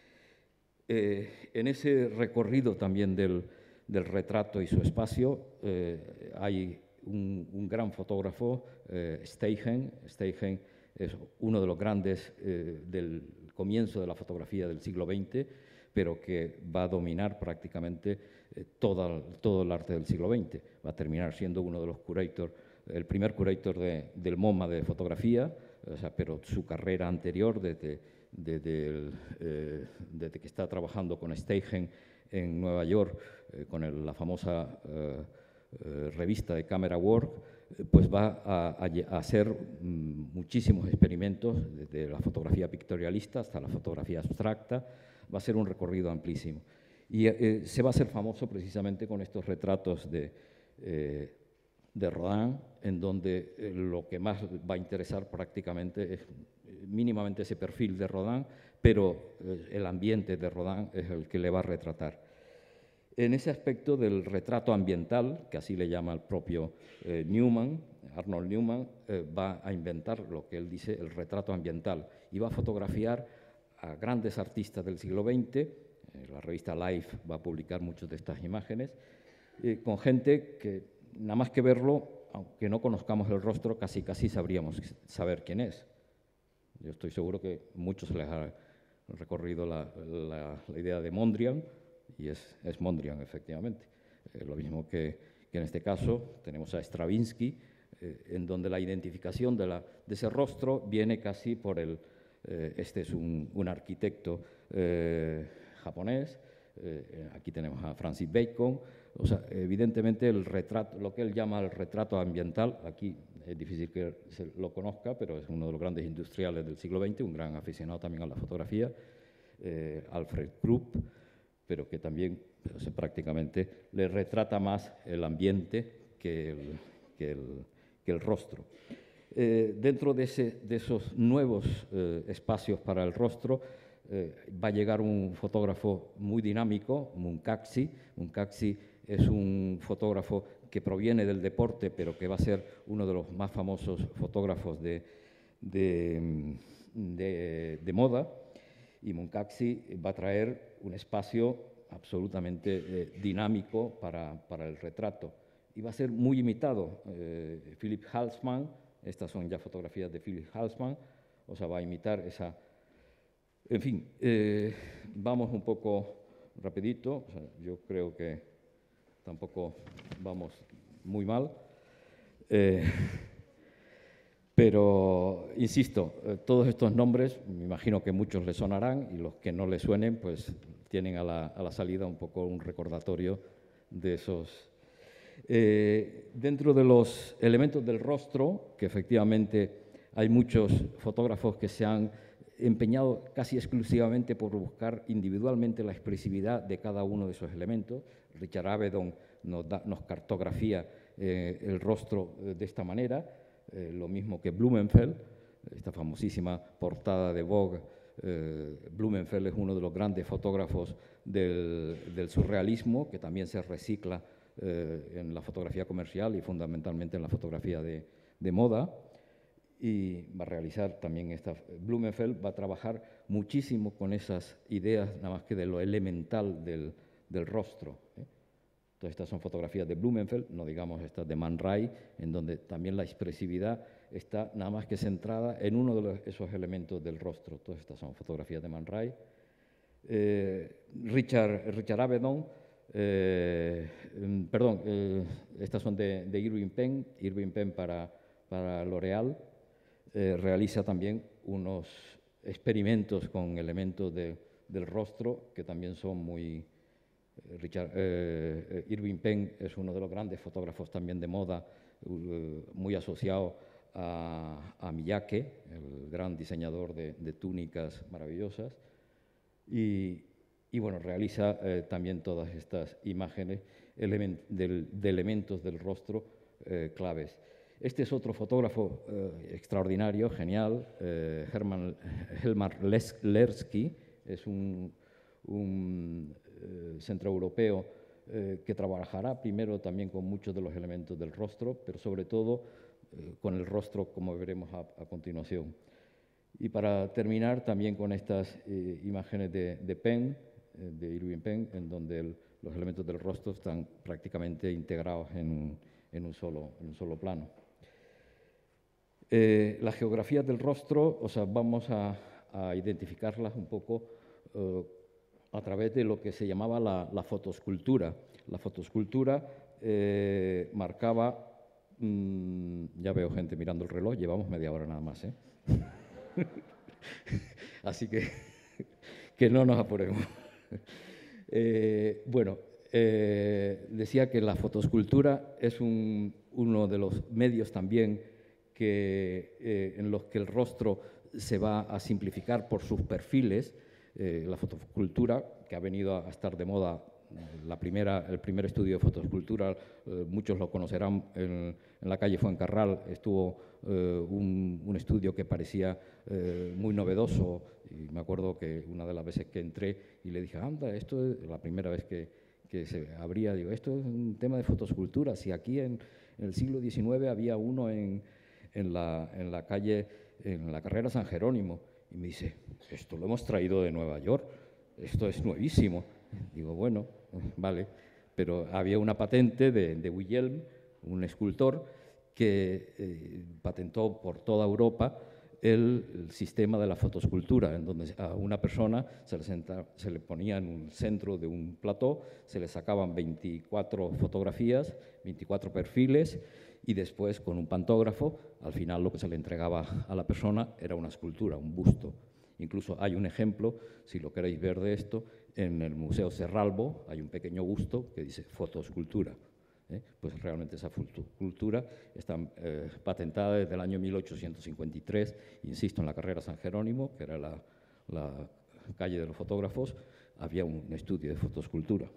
Eh, en ese recorrido también del, del retrato y su espacio eh, hay un, un gran fotógrafo, eh, Steichen. Steichen es uno de los grandes eh, del comienzo de la fotografía del siglo veinte, pero que va a dominar prácticamente eh, todo, todo el arte del siglo veinte. Va a terminar siendo uno de los curators, el primer curator de, del MoMA de fotografía, o sea, pero su carrera anterior, desde, desde, el, eh, desde que está trabajando con Steichen en Nueva York, eh, con el, la famosa eh, eh, revista de Camera Work, eh, pues va a, a, a hacer mm, muchísimos experimentos, desde la fotografía pictorialista hasta la fotografía abstracta. Va a ser un recorrido amplísimo. Y eh, se va a hacer famoso precisamente con estos retratos de, eh, de Rodin, en donde eh, lo que más va a interesar prácticamente es mínimamente ese perfil de Rodin, pero eh, el ambiente de Rodin es el que le va a retratar. En ese aspecto del retrato ambiental, que así le llama el propio eh, Newman, Arnold Newman, eh, va a inventar lo que él dice el retrato ambiental y va a fotografiar a grandes artistas del siglo veinte, eh, la revista Life va a publicar muchas de estas imágenes, eh, con gente que nada más que verlo, aunque no conozcamos el rostro, casi casi sabríamos saber quién es. Yo estoy seguro que muchos les ha recorrido la, la, la idea de Mondrian, y es, es Mondrian, efectivamente. Eh, lo mismo que, que en este caso tenemos a Stravinsky, eh, en donde la identificación de, la, de ese rostro viene casi por el... Eh, este es un, un arquitecto eh, japonés, eh, aquí tenemos a Francis Bacon. O sea, evidentemente el retrato, lo que él llama el retrato ambiental, aquí es difícil que se lo conozca, pero es uno de los grandes industriales del siglo veinte, un gran aficionado también a la fotografía, eh, Alfred Krupp, pero que también o sea, prácticamente le retrata más el ambiente que el, que el, que el rostro. Eh, dentro de, ese, de esos nuevos eh, espacios para el rostro eh, va a llegar un fotógrafo muy dinámico, Munkaksi. Munkaksi es un fotógrafo que proviene del deporte, pero que va a ser uno de los más famosos fotógrafos de, de, de, de moda. Y Munkaksi va a traer un espacio absolutamente eh, dinámico para, para el retrato. Y va a ser muy imitado. Eh, Philip Halsman, estas son ya fotografías de Philip Halsman, o sea, va a imitar esa... En fin, eh, vamos un poco rapidito, o sea, yo creo que tampoco vamos muy mal, eh, pero, insisto, eh, todos estos nombres, me imagino que muchos les sonarán y los que no les suenen, pues tienen a la, a la salida un poco un recordatorio de esos... Eh, dentro de los elementos del rostro, que efectivamente hay muchos fotógrafos que se han empeñado casi exclusivamente por buscar individualmente la expresividad de cada uno de esos elementos. Richard Avedon nos, da, nos cartografía eh, el rostro de esta manera. eh, lo mismo que Blumenfeld, esta famosísima portada de Vogue. Eh, Blumenfeld es uno de los grandes fotógrafos del, del surrealismo, que también se recicla eh, en la fotografía comercial y fundamentalmente en la fotografía de, de moda. Y va a realizar también esta… Blumenfeld va a trabajar muchísimo con esas ideas, nada más que de lo elemental del, del rostro, ¿eh? Todas estas son fotografías de Blumenfeld, no digamos estas de Man Ray, en donde también la expresividad está nada más que centrada en uno de los, esos elementos del rostro. Todas estas son fotografías de Man Ray. Eh, Richard, Richard Avedon, eh, perdón, eh, estas son de, de Irving Penn, Irving Penn para, para L'Oréal. Eh, realiza también unos experimentos con elementos de, del rostro que también son muy… Richard, eh, Irving Penn es uno de los grandes fotógrafos también de moda, uh, muy asociado a, a Miyake, el gran diseñador de, de túnicas maravillosas. Y, y bueno, realiza eh, también todas estas imágenes element, del, de elementos del rostro eh, claves. Este es otro fotógrafo eh, extraordinario, genial, eh, Hermann, Helmar Lersky, es un, un eh, centroeuropeo eh, que trabajará primero también con muchos de los elementos del rostro, pero sobre todo eh, con el rostro, como veremos a, a continuación. Y para terminar también con estas eh, imágenes de, de Penn, eh, de Irving Penn, en donde el, los elementos del rostro están prácticamente integrados en, en, un, solo, en un solo plano. Eh, las geografías del rostro, o sea, vamos a, a identificarlas un poco eh, a través de lo que se llamaba la, la fotoscultura. La fotoscultura eh, marcaba, mmm, ya veo gente mirando el reloj, llevamos media hora nada más, ¿eh? Así que, que no nos apuremos. Eh, bueno, eh, decía que la fotoscultura es un, uno de los medios también que, eh, en los que el rostro se va a simplificar por sus perfiles. Eh, la fotoscultura, que ha venido a estar de moda, la primera, el primer estudio de fotoscultura, eh, muchos lo conocerán, en, en la calle Fuencarral estuvo eh, un, un estudio que parecía eh, muy novedoso, y me acuerdo que una de las veces que entré y le dije, anda, esto es la primera vez que, que se abría, digo, esto es un tema de fotoscultura, si aquí en, en el siglo diecinueve había uno en, en, la, en la calle, en la carrera San Jerónimo, y me dice, esto lo hemos traído de Nueva York, esto es nuevísimo. Digo, bueno, vale, pero había una patente de, de Wilhelm, un escultor, que eh, patentó por toda Europa el, el sistema de la fotoscultura, en donde a una persona se le, senta, se le ponía en un centro de un plató, se le sacaban veinticuatro fotografías, veinticuatro perfiles, y después con un pantógrafo, al final lo que se le entregaba a la persona era una escultura, un busto. Incluso hay un ejemplo, si lo queréis ver de esto, en el Museo Serralbo hay un pequeño busto que dice fotoscultura. ¿eh? Pues realmente esa fotoscultura está eh, patentada desde el año mil ochocientos cincuenta y tres, insisto, en la carrera San Jerónimo, que era la, la calle de los fotógrafos, había un estudio de fotoscultura.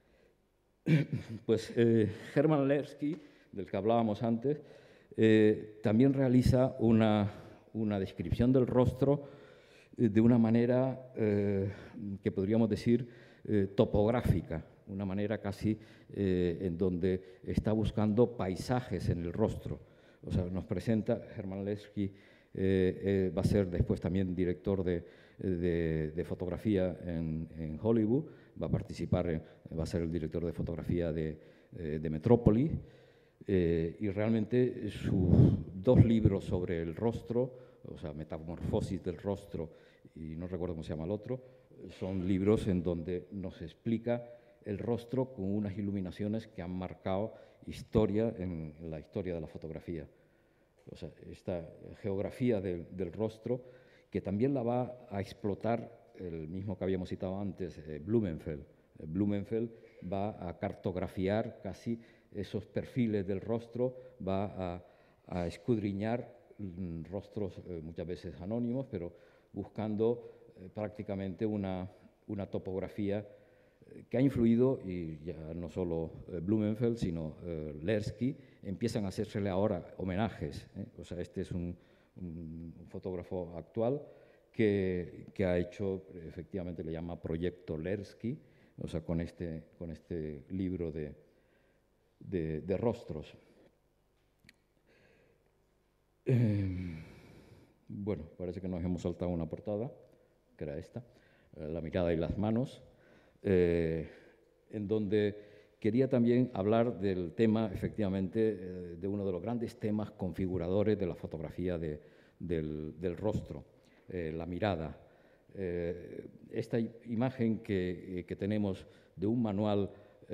Pues eh, Hermann Lersky, del que hablábamos antes, eh, también realiza una, una descripción del rostro de una manera eh, que podríamos decir eh, topográfica, una manera casi eh, en donde está buscando paisajes en el rostro. O sea, nos presenta, Hermann Lersky eh, eh, va a ser después también director de, de, de fotografía en, en Hollywood, va a participar, en, va a ser el director de fotografía de, eh, de Metrópoli, eh, y realmente sus dos libros sobre el rostro, o sea, Metamorfosis del rostro, y no recuerdo cómo se llama el otro, son libros en donde nos explica el rostro con unas iluminaciones que han marcado historia en, en la historia de la fotografía. O sea, esta geografía de, del rostro, que también la va a explotar el mismo que habíamos citado antes, eh, Blumenfeld. Eh, Blumenfeld va a cartografiar casi esos perfiles del rostro, va a, a escudriñar mm, rostros eh, muchas veces anónimos, pero buscando eh, prácticamente una, una topografía eh, que ha influido, y ya no solo eh, Blumenfeld, sino eh, Lersky, empiezan a hacérsele ahora homenajes, ¿eh? O sea, este es un, un fotógrafo actual que, que ha hecho, efectivamente le llama Proyecto Lersky, o sea, con este, con este libro de, de, de rostros. Eh, bueno, parece que nos hemos saltado una portada, que era esta, eh, La mirada y las manos, eh, en donde quería también hablar del tema, efectivamente, eh, de uno de los grandes temas configuradores de la fotografía de, del, del rostro, eh, la mirada. Eh, esta imagen que, que tenemos de un manual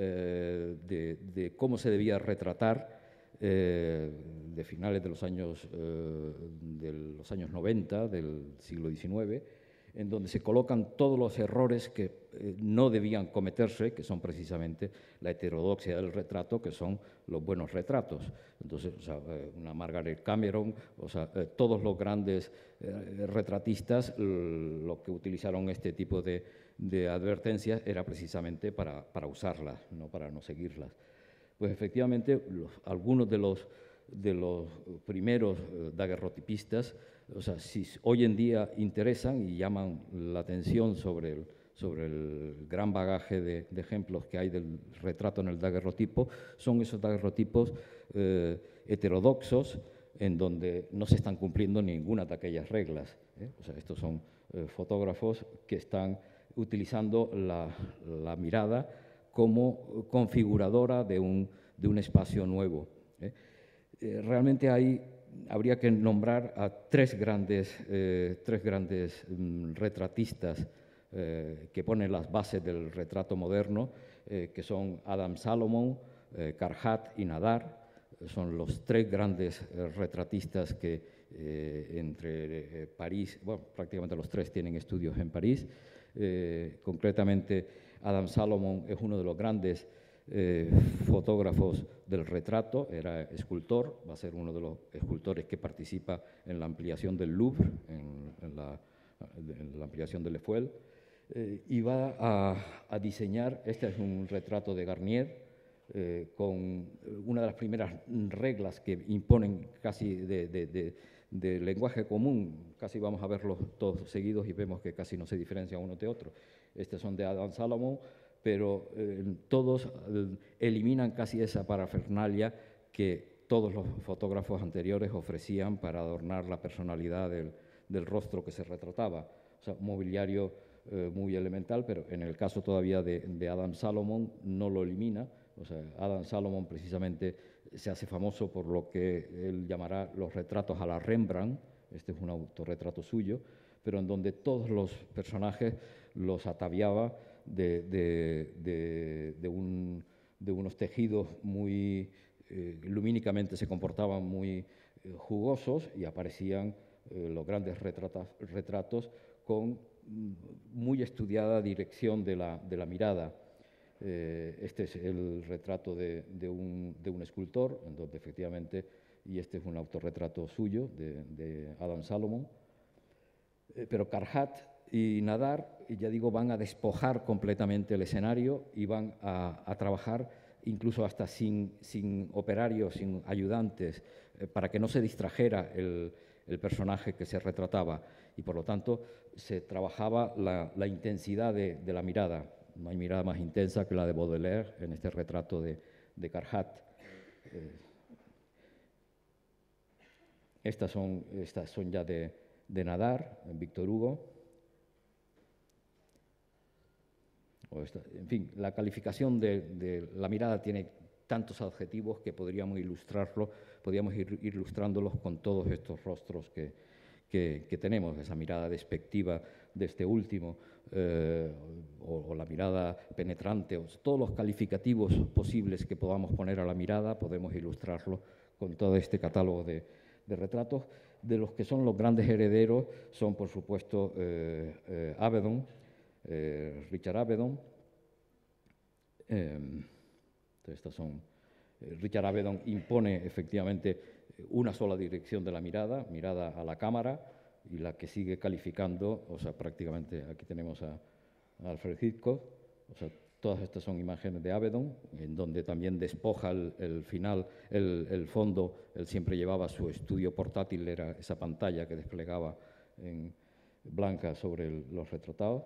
eh, de, de cómo se debía retratar, eh, de finales de los años, eh, de los años noventa del siglo diecinueve, en donde se colocan todos los errores que eh, no debían cometerse, que son precisamente la heterodoxia del retrato, que son los buenos retratos. Entonces, o sea, eh, una Margaret Cameron, o sea, eh, todos los grandes eh, retratistas, lo que utilizaron este tipo de, de advertencias era precisamente para, para usarlas, no para no seguirlas. Pues efectivamente, los, algunos de los, de los primeros eh, daguerrotipistas, o sea, si hoy en día interesan y llaman la atención sobre el, sobre el gran bagaje de, de ejemplos que hay del retrato en el daguerrotipo, son esos daguerrotipos eh, heterodoxos en donde no se están cumpliendo ninguna de aquellas reglas, ¿eh? O sea, estos son eh, fotógrafos que están utilizando la, la mirada como configuradora de un, de un espacio nuevo, ¿eh? Eh, realmente hay, habría que nombrar a tres grandes, eh, tres grandes mm, retratistas eh, que ponen las bases del retrato moderno, eh, que son Adam Salomon, eh, Carhart y Nadar. Son los tres grandes eh, retratistas que eh, entre eh, París, bueno, prácticamente los tres tienen estudios en París. Eh, concretamente, Adam Salomon es uno de los grandes eh, fotógrafos del retrato, era escultor, va a ser uno de los escultores que participa en la ampliación del Louvre, en, en, la, en la ampliación del Eiffel, eh, y va a, a diseñar, este es un retrato de Garnier, eh, con una de las primeras reglas que imponen casi de, de, de, de lenguaje común, casi vamos a verlos todos seguidos y vemos que casi no se diferencian uno de otro. Estos son de Adam Salomon, pero eh, todos eh, eliminan casi esa parafernalia que todos los fotógrafos anteriores ofrecían para adornar la personalidad del, del rostro que se retrataba. O sea, mobiliario eh, muy elemental, pero en el caso todavía de, de Adam Salomon no lo elimina. O sea, Adam Salomon precisamente se hace famoso por lo que él llamará los retratos a la Rembrandt, este es un autorretrato suyo, pero en donde todos los personajes los ataviaba de, de, de, de, un, de unos tejidos muy, eh, lumínicamente se comportaban muy eh, jugosos y aparecían eh, los grandes retratos, retratos con muy estudiada dirección de la, de la mirada. Eh, este es el retrato de, de, un, de un escultor, en donde efectivamente, y este es un autorretrato suyo, de, de Adam Salomon. Eh, pero Carhart y Nadar, ya digo, van a despojar completamente el escenario y van a, a trabajar incluso hasta sin, sin operarios, sin ayudantes, eh, para que no se distrajera el, el personaje que se retrataba. Y por lo tanto, se trabajaba la, la intensidad de, de la mirada. No hay mirada más intensa que la de Baudelaire en este retrato de, de Carhart. Eh, estas, son, estas son ya de, de Nadar, en Víctor Hugo. O esta, en fin, la calificación de, de la mirada tiene tantos adjetivos que podríamos ilustrarlo, podríamos ir ilustrándolos con todos estos rostros que, que, que tenemos, esa mirada despectiva de este último, eh, o, o la mirada penetrante, o todos los calificativos posibles que podamos poner a la mirada, podemos ilustrarlo con todo este catálogo de, de retratos. De los que son los grandes herederos son, por supuesto, eh, eh, Avedon, eh, Richard Avedon. Eh, estas son, eh, Richard Avedon impone efectivamente una sola dirección de la mirada, mirada a la cámara, y la que sigue calificando, o sea, prácticamente aquí tenemos a, a Alfred Hitchcock, o sea, todas estas son imágenes de Avedon, en donde también despoja el, el final, el, el fondo. Él siempre llevaba su estudio portátil, era esa pantalla que desplegaba en blanca sobre el, los retratados.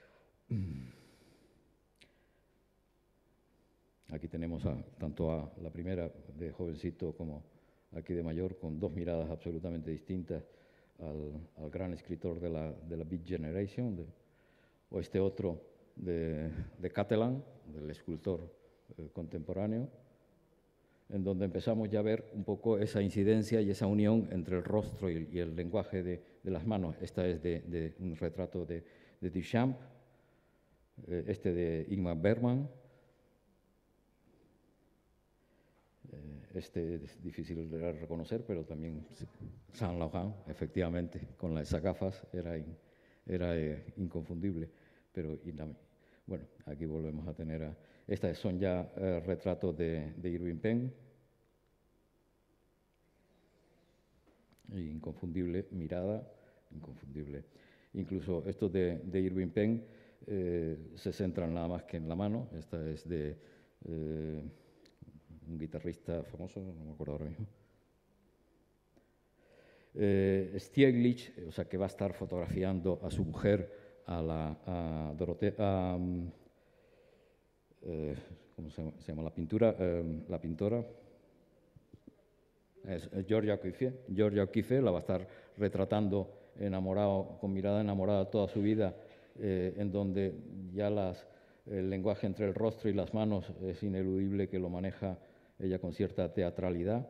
Aquí tenemos a, tanto a la primera de jovencito como aquí de mayor, con dos miradas absolutamente distintas al, al gran escritor de la, de la Beat Generation, de, o este otro de, de Catalan, del escultor eh, contemporáneo, en donde empezamos ya a ver un poco esa incidencia y esa unión entre el rostro y, y el lenguaje de, de las manos. Esta es de, de un retrato de, de Duchamp, eh, este de Ingmar Bergman. Este es difícil de reconocer, pero también Saint Laurent, efectivamente, con esas gafas era, in, era eh, inconfundible. Pero, bueno, aquí volvemos a tener a... Estas son ya eh, retratos de, de Irving Penn. Inconfundible mirada, inconfundible. Incluso estos de, de Irving Penn eh, se centran nada más que en la mano. Esta es de... Eh, un guitarrista famoso, no me acuerdo ahora mismo. Eh, Stieglitz, o sea, que va a estar fotografiando a su mujer, a la a Dorotea, a, eh, ¿cómo se llama, se llama la pintura? Eh, la pintora es Georgia O'Keeffe. Georgia O'Keeffe la va a estar retratando enamorado, con mirada enamorada toda su vida, eh, en donde ya las, el lenguaje entre el rostro y las manos es ineludible, que lo maneja ella con cierta teatralidad.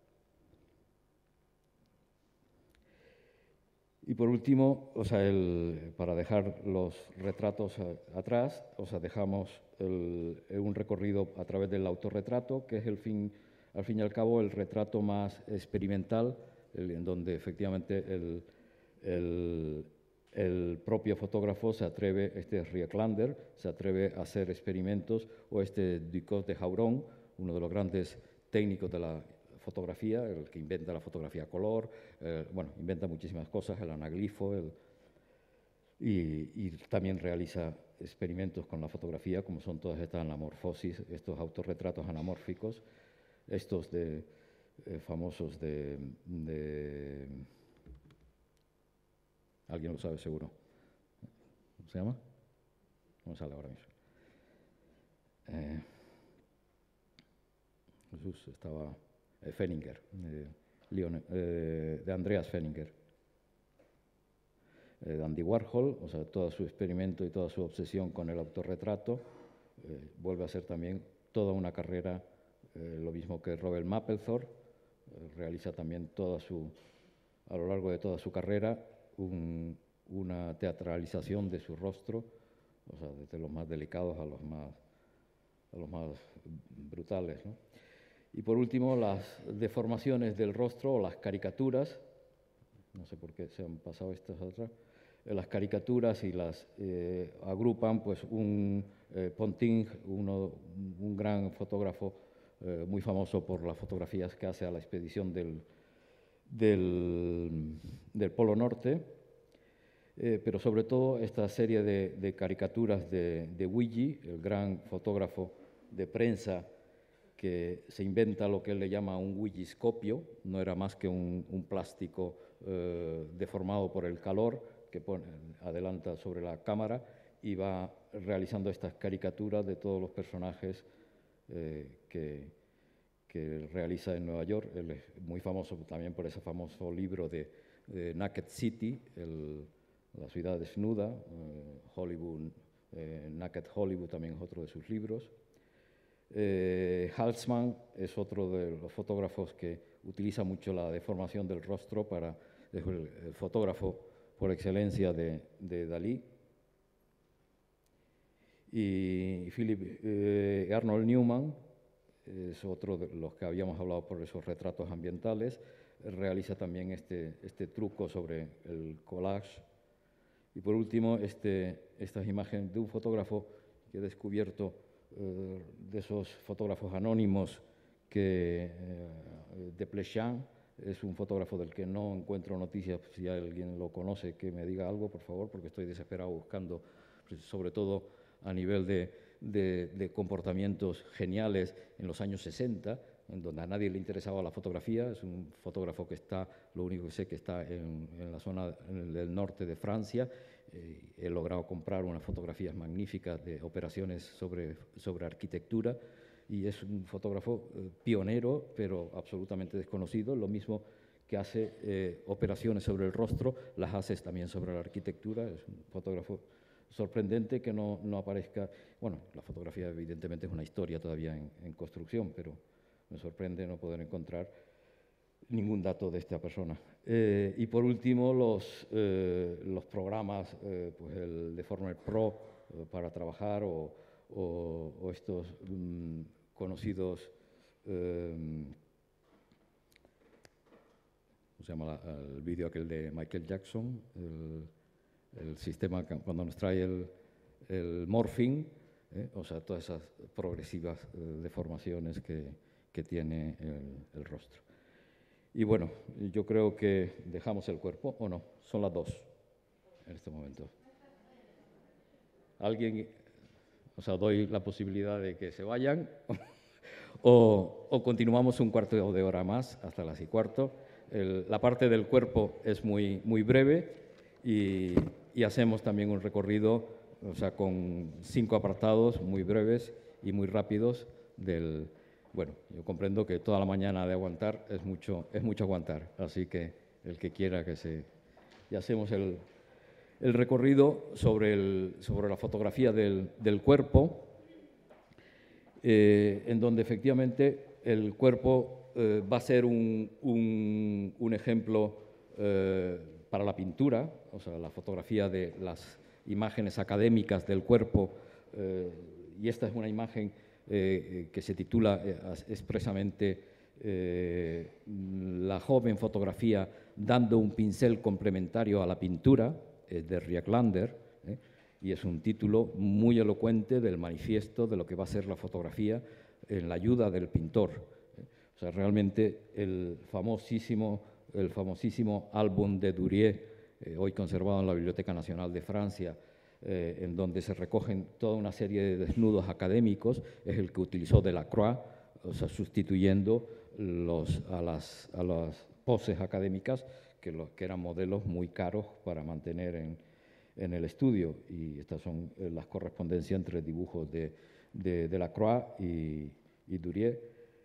Y por último, o sea, el, para dejar los retratos a, atrás, o sea, dejamos el, un recorrido a través del autorretrato, que es el fin, al fin y al cabo el retrato más experimental, el, en donde efectivamente el, el, el propio fotógrafo se atreve, este es Rieklander, se atreve a hacer experimentos, o este Ducos de Jauron, uno de los grandes técnicos de la fotografía, el que inventa la fotografía a color, eh, bueno, inventa muchísimas cosas, el anaglifo, el, y, y también realiza experimentos con la fotografía, como son todas estas anamorfosis, estos autorretratos anamórficos, estos de, eh, famosos de, de... ¿Alguien lo sabe seguro? ¿Cómo se llama? No me sale ahora mismo. Eh, Jesús, estaba eh, Fenninger, eh, Leon, eh, de Andreas Fenninger. Eh, de Andy Warhol, o sea, todo su experimento y toda su obsesión con el autorretrato, eh, vuelve a ser también toda una carrera, eh, lo mismo que Robert Mapplethorpe, eh, realiza también toda su, a lo largo de toda su carrera, un, una teatralización de su rostro, o sea, desde los más delicados a los más, a los más brutales, ¿no? Y por último, las deformaciones del rostro o las caricaturas, no sé por qué se han pasado estas atrás, eh, las caricaturas y las eh, agrupan, pues un eh, Ponting, uno, un gran fotógrafo eh, muy famoso por las fotografías que hace a la expedición del, del, del Polo Norte, eh, pero sobre todo esta serie de, de caricaturas de, de Willy, el gran fotógrafo de prensa, que se inventa lo que él le llama un williscopio, no era más que un, un plástico eh, deformado por el calor que pone, adelanta sobre la cámara y va realizando estas caricaturas de todos los personajes eh, que, que realiza en Nueva York. Él es muy famoso también por ese famoso libro de, de Naked City, el, la ciudad desnuda, eh, Hollywood, eh, Naked Hollywood también es otro de sus libros. Eh, Halsman es otro de los fotógrafos que utiliza mucho la deformación del rostro para el, el fotógrafo por excelencia de, de Dalí. Y Philip eh, Arnold Newman es otro de los que habíamos hablado por esos retratos ambientales, realiza también este, este truco sobre el collage. Y por último, este, estas imágenes de un fotógrafo que he descubierto, de esos fotógrafos anónimos, que eh, Desplechin es un fotógrafo del que no encuentro noticias. Si alguien lo conoce, que me diga algo, por favor, porque estoy desesperado buscando, sobre todo a nivel de, de, de comportamientos geniales en los años sesenta, en donde a nadie le interesaba la fotografía. Es un fotógrafo que está, lo único que sé, que está en, en la zona del norte de Francia. Eh, he logrado comprar unas fotografías magníficas de operaciones sobre, sobre arquitectura, y es un fotógrafo eh, pionero, pero absolutamente desconocido. Lo mismo que hace eh, operaciones sobre el rostro, las hace también sobre la arquitectura. Es un fotógrafo sorprendente que no, no aparezca. Bueno, la fotografía evidentemente es una historia todavía en, en construcción, pero me sorprende no poder encontrar ningún dato de esta persona. Eh, y por último, los, eh, los programas, eh, pues el Deformer Pro eh, para trabajar, o, o, o estos mm, conocidos, eh, ¿cómo se llama la, el vídeo aquel de Michael Jackson? El, el sistema que, cuando nos trae el, el morphing, eh, o sea, todas esas progresivas eh, deformaciones que, que tiene el, el rostro. Y bueno, yo creo que dejamos el cuerpo, ¿o no? Son las dos en este momento. ¿Alguien? O sea, doy la posibilidad de que se vayan o, o continuamos un cuarto de hora más, hasta las y cuarto. El, la parte del cuerpo es muy, muy breve y, y hacemos también un recorrido, o sea, con cinco apartados muy breves y muy rápidos del... Bueno, yo comprendo que toda la mañana de aguantar es mucho, es mucho aguantar, así que el que quiera que se... Y hacemos el, el recorrido sobre, el, sobre la fotografía del, del cuerpo, eh, en donde efectivamente el cuerpo eh, va a ser un, un, un ejemplo eh, para la pintura, o sea, la fotografía de las imágenes académicas del cuerpo, eh, y esta es una imagen Eh, que se titula eh, expresamente eh, La joven fotografía dando un pincel complementario a la pintura, es de Rieklander, eh, y es un título muy elocuente del manifiesto de lo que va a ser la fotografía en la ayuda del pintor. Eh. O sea, realmente el famosísimo, el famosísimo álbum de Durier, eh, hoy conservado en la Biblioteca Nacional de Francia, Eh, en donde se recogen toda una serie de desnudos académicos, es el que utilizó Delacroix, o sea, sustituyendo los, a, las, a las poses académicas, que, lo, que eran modelos muy caros para mantener en, en el estudio. Y estas son eh, las correspondencias entre dibujos de, de Delacroix y, y Durier.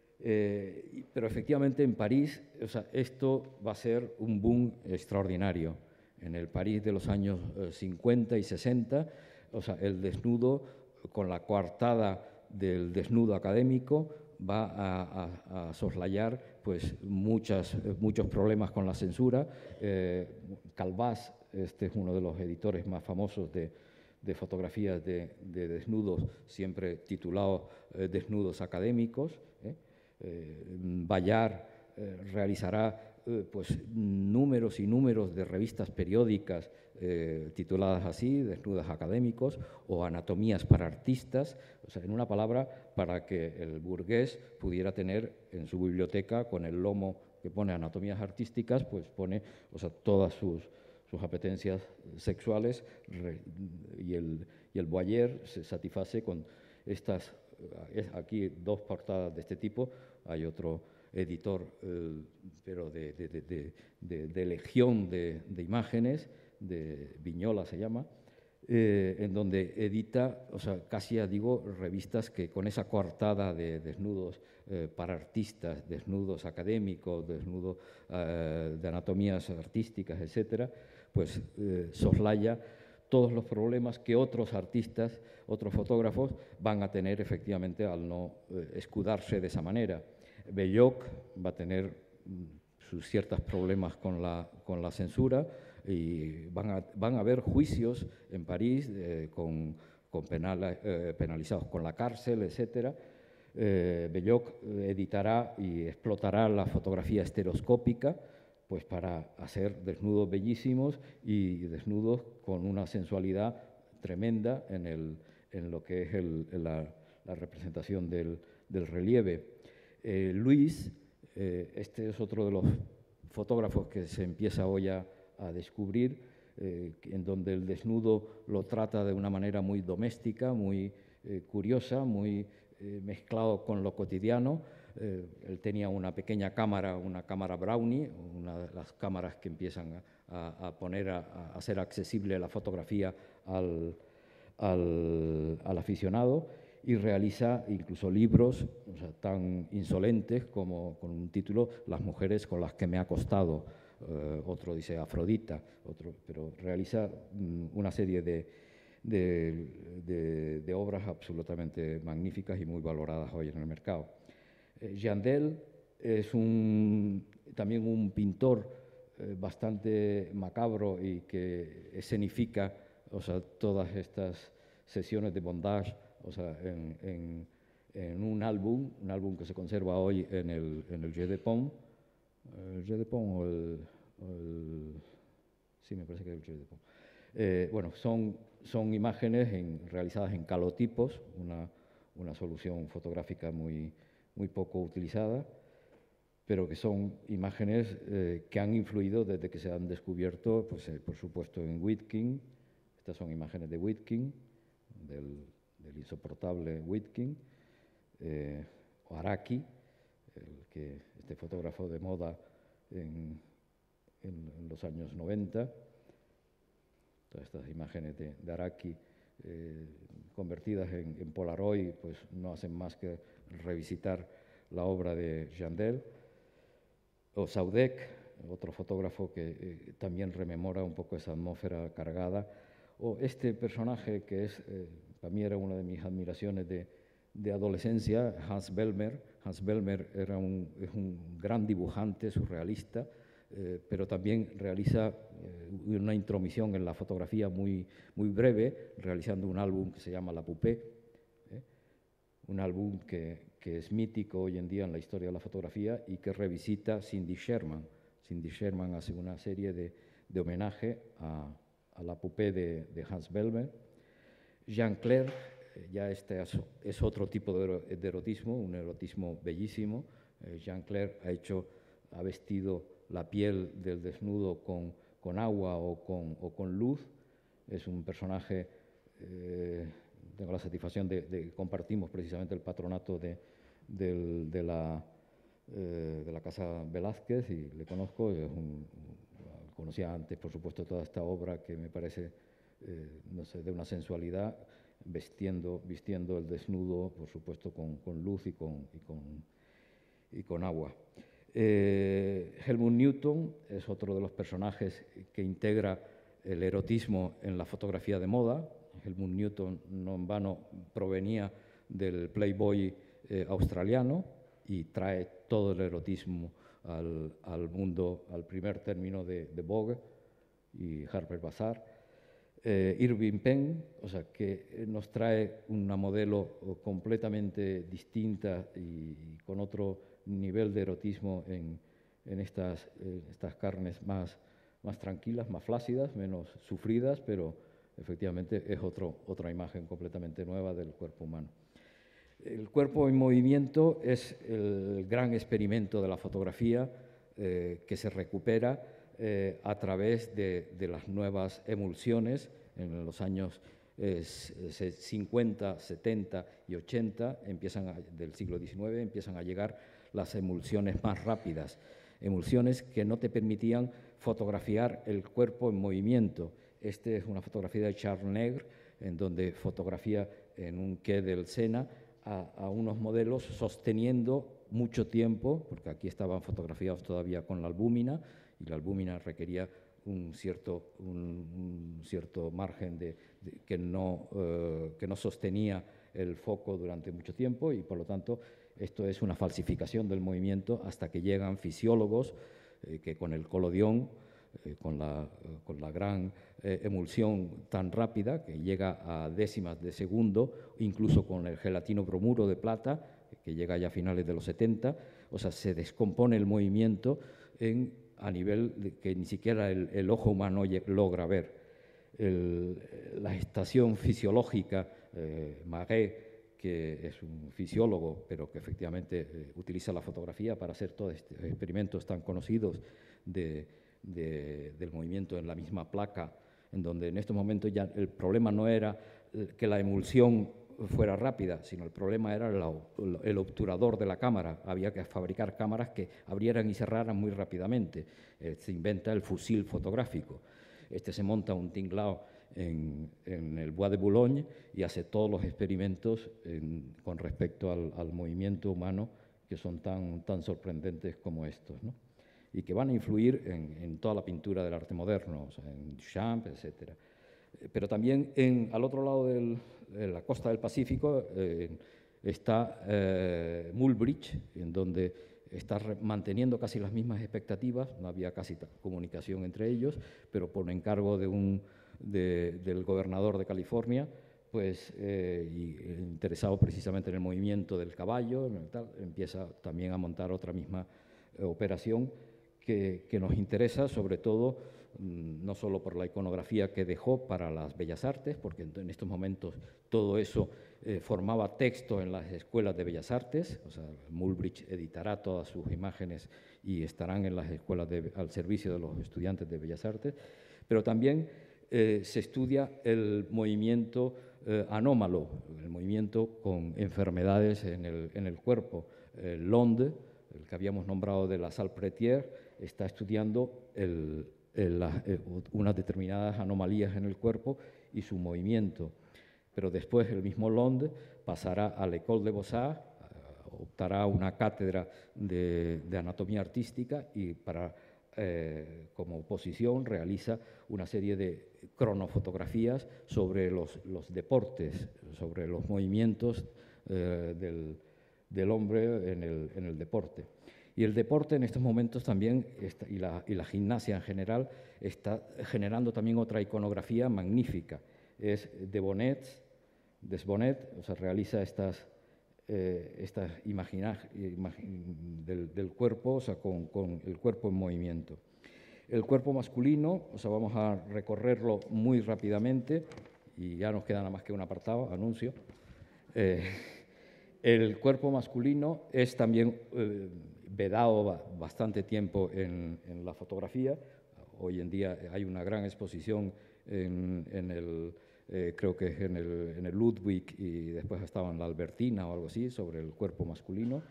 Eh, pero efectivamente en París, o sea, esto va a ser un boom extraordinario. En el París de los años eh, cincuenta y sesenta, o sea, el desnudo, con la coartada del desnudo académico, va a, a, a soslayar pues, muchas, muchos problemas con la censura. Eh, Calvás, este es uno de los editores más famosos de, de fotografías de, de desnudos, siempre titulado eh, Desnudos académicos. Eh. Eh, Bayard eh, realizará Eh, pues números y números de revistas periódicas eh, tituladas así, Desnudos académicos, o Anatomías para artistas, o sea, en una palabra, para que el burgués pudiera tener en su biblioteca, con el lomo que pone Anatomías artísticas, pues pone, o sea, todas sus, sus apetencias sexuales, re, y el, y el Boyer se satisface con estas, aquí dos portadas de este tipo, hay otro editor, eh, pero de, de, de, de, de legión de, de imágenes, de Viñola se llama, eh, en donde edita, o sea, casi ya digo, revistas que con esa coartada de desnudos eh, para artistas, desnudos académicos, desnudos eh, de anatomías artísticas, etcétera, pues eh, soslaya todos los problemas que otros artistas, otros fotógrafos van a tener efectivamente al no eh, escudarse de esa manera. Belloc va a tener sus ciertos problemas con la, con la censura y van a, van a haber juicios en París eh, con, con penal, eh, penalizados con la cárcel, etcétera. Eh, Belloc editará y explotará la fotografía estereoscópica, pues para hacer desnudos bellísimos y desnudos con una sensualidad tremenda en, el, en lo que es el, la, la representación del, del relieve. Eh, Luis, eh, este es otro de los fotógrafos que se empieza hoy a, a descubrir, eh, en donde el desnudo lo trata de una manera muy doméstica, muy, eh, curiosa, muy eh, mezclado con lo cotidiano. Eh, él tenía una pequeña cámara, una cámara Brownie, una de las cámaras que empiezan a, a, a poner a, a hacer accesible la fotografía al, al, al aficionado, y realiza incluso libros, o sea, tan insolentes como con un título Las mujeres con las que me ha acostado, eh, otro dice Afrodita, otro, pero realiza mm, una serie de, de, de, de obras absolutamente magníficas y muy valoradas hoy en el mercado. Eh, Jandel es un, también un pintor eh, bastante macabro y que escenifica, o sea, todas estas sesiones de bondage, o sea, en, en, en un álbum, un álbum que se conserva hoy en el, en el Jeu de Paume, el Jeu de Paume o el, o el... Sí, me parece que es el Jeu de Paume. Eh, bueno, son, son imágenes en, realizadas en calotipos, una, una solución fotográfica muy, muy poco utilizada, pero que son imágenes eh, que han influido desde que se han descubierto, pues, eh, por supuesto, en Witkin. Estas son imágenes de Witkin, del, del insoportable Witkin, eh, o Araki, el que, este fotógrafo de moda en, en, en los años noventa. Todas estas imágenes de, de Araki eh, convertidas en, en Polaroid, pues no hacen más que revisitar la obra de Jandel. O Saudek, otro fotógrafo que eh, también rememora un poco esa atmósfera cargada. O este personaje que es, eh, para mí era una de mis admiraciones de, de adolescencia, Hans Bellmer. Hans Bellmer era un, es un gran dibujante surrealista, eh, pero también realiza eh, una intromisión en la fotografía muy, muy breve, realizando un álbum que se llama La Poupée, ¿eh? Un álbum que, que es mítico hoy en día en la historia de la fotografía y que revisita Cindy Sherman. Cindy Sherman hace una serie de, de homenaje a, a La Poupée de, de Hans Bellmer. Jean Clair, eh, ya este es, es otro tipo de, de erotismo, un erotismo bellísimo. Eh, Jean Clair ha hecho, ha vestido la piel del desnudo con, con agua o con, o con luz. Es un personaje, eh, tengo la satisfacción de, de que compartimos precisamente el patronato de, de, de, la, eh, de la Casa Velázquez y le conozco. Es un, conocía antes, por supuesto, toda esta obra que me parece, eh, no sé, de una sensualidad, vistiendo, vistiendo el desnudo, por supuesto, con, con luz y con, y con, y con agua. Eh, Helmut Newton es otro de los personajes que integra el erotismo en la fotografía de moda. Helmut Newton, no en vano, provenía del Playboy eh, australiano y trae todo el erotismo al, al mundo, al primer término de, de Vogue y Harper Bazaar. Eh, Irving Penn, o sea, que nos trae una modelo completamente distinta y, y con otro nivel de erotismo en, en estas, eh, estas carnes más, más tranquilas, más flácidas, menos sufridas, pero efectivamente es otro, otra imagen completamente nueva del cuerpo humano. El cuerpo en movimiento es el gran experimento de la fotografía eh, que se recupera eh, a través de, de las nuevas emulsiones. En los años eh, cincuenta, setenta y ochenta empiezan a, del siglo diecinueve empiezan a llegar las emulsiones más rápidas, emulsiones que no te permitían fotografiar el cuerpo en movimiento. Esta es una fotografía de Charles Nègre, en donde fotografía en un quai del Sena a, a unos modelos sosteniendo mucho tiempo, porque aquí estaban fotografiados todavía con la albúmina, y la albúmina requería un cierto, un, un cierto margen de, de, que, no, uh, que no sostenía el foco durante mucho tiempo, y por lo tanto esto es una falsificación del movimiento hasta que llegan fisiólogos eh, que con el colodión, eh, con, la, eh, con la gran eh, emulsión tan rápida que llega a décimas de segundo, incluso con el gelatino bromuro de plata, que llega ya a finales de los setenta, o sea, se descompone el movimiento en, a nivel de que ni siquiera el, el ojo humano logra ver. El, la estación fisiológica, eh, Marais, que es un fisiólogo, pero que efectivamente eh, utiliza la fotografía para hacer todos estos experimentos tan conocidos de, de, del movimiento en la misma placa, en donde en estos momentos ya el problema no era que la emulsión fuera rápida, sino el problema era el, el obturador de la cámara. Había que fabricar cámaras que abrieran y cerraran muy rápidamente. Eh, se inventa el fusil fotográfico. Este se monta un tinglao en, en el Bois de Boulogne y hace todos los experimentos en, con respecto al, al movimiento humano, que son tan, tan sorprendentes como estos, ¿no? Y que van a influir en, en toda la pintura del arte moderno, o sea, en Duchamp, etcétera. Pero también en, al otro lado del, de la costa del Pacífico eh, está eh, Mulbridge, en donde está manteniendo casi las mismas expectativas, no había casi comunicación entre ellos, pero por encargo de un, de, del gobernador de California, pues, eh, y interesado precisamente en el movimiento del caballo, tal, empieza también a montar otra misma eh, operación que, que nos interesa, sobre todo, no solo por la iconografía que dejó para las bellas artes, porque en estos momentos todo eso eh, formaba texto en las escuelas de bellas artes, o sea, Mulbridge editará todas sus imágenes y estarán en las escuelas de, al servicio de los estudiantes de bellas artes, pero también eh, se estudia el movimiento eh, anómalo, el movimiento con enfermedades en el, en el cuerpo. Eh, Londe, el que habíamos nombrado de la Salpêtrière, está estudiando el La, eh, unas determinadas anomalías en el cuerpo y su movimiento. Pero después el mismo Londe pasará a l'École des Beaux-Arts, uh, optará una cátedra de, de anatomía artística y para, eh, como oposición realiza una serie de cronofotografías sobre los, los deportes, sobre los movimientos eh, del, del hombre en el, en el deporte. Y el deporte en estos momentos también, está, y, la, y la gimnasia en general, está generando también otra iconografía magnífica. Es de Bonnet, Desbonnet, o sea, realiza estas, eh, estas imágenes imagin, del, del cuerpo, o sea, con, con el cuerpo en movimiento. El cuerpo masculino, o sea, vamos a recorrerlo muy rápidamente, y ya nos queda nada más que un apartado, anuncio. Eh, el cuerpo masculino es también eh, vedado bastante tiempo en, en la fotografía. Hoy en día hay una gran exposición en, en el, eh, creo que es en el, en el Ludwig, y después estaba en la Albertina o algo así, sobre el cuerpo masculino.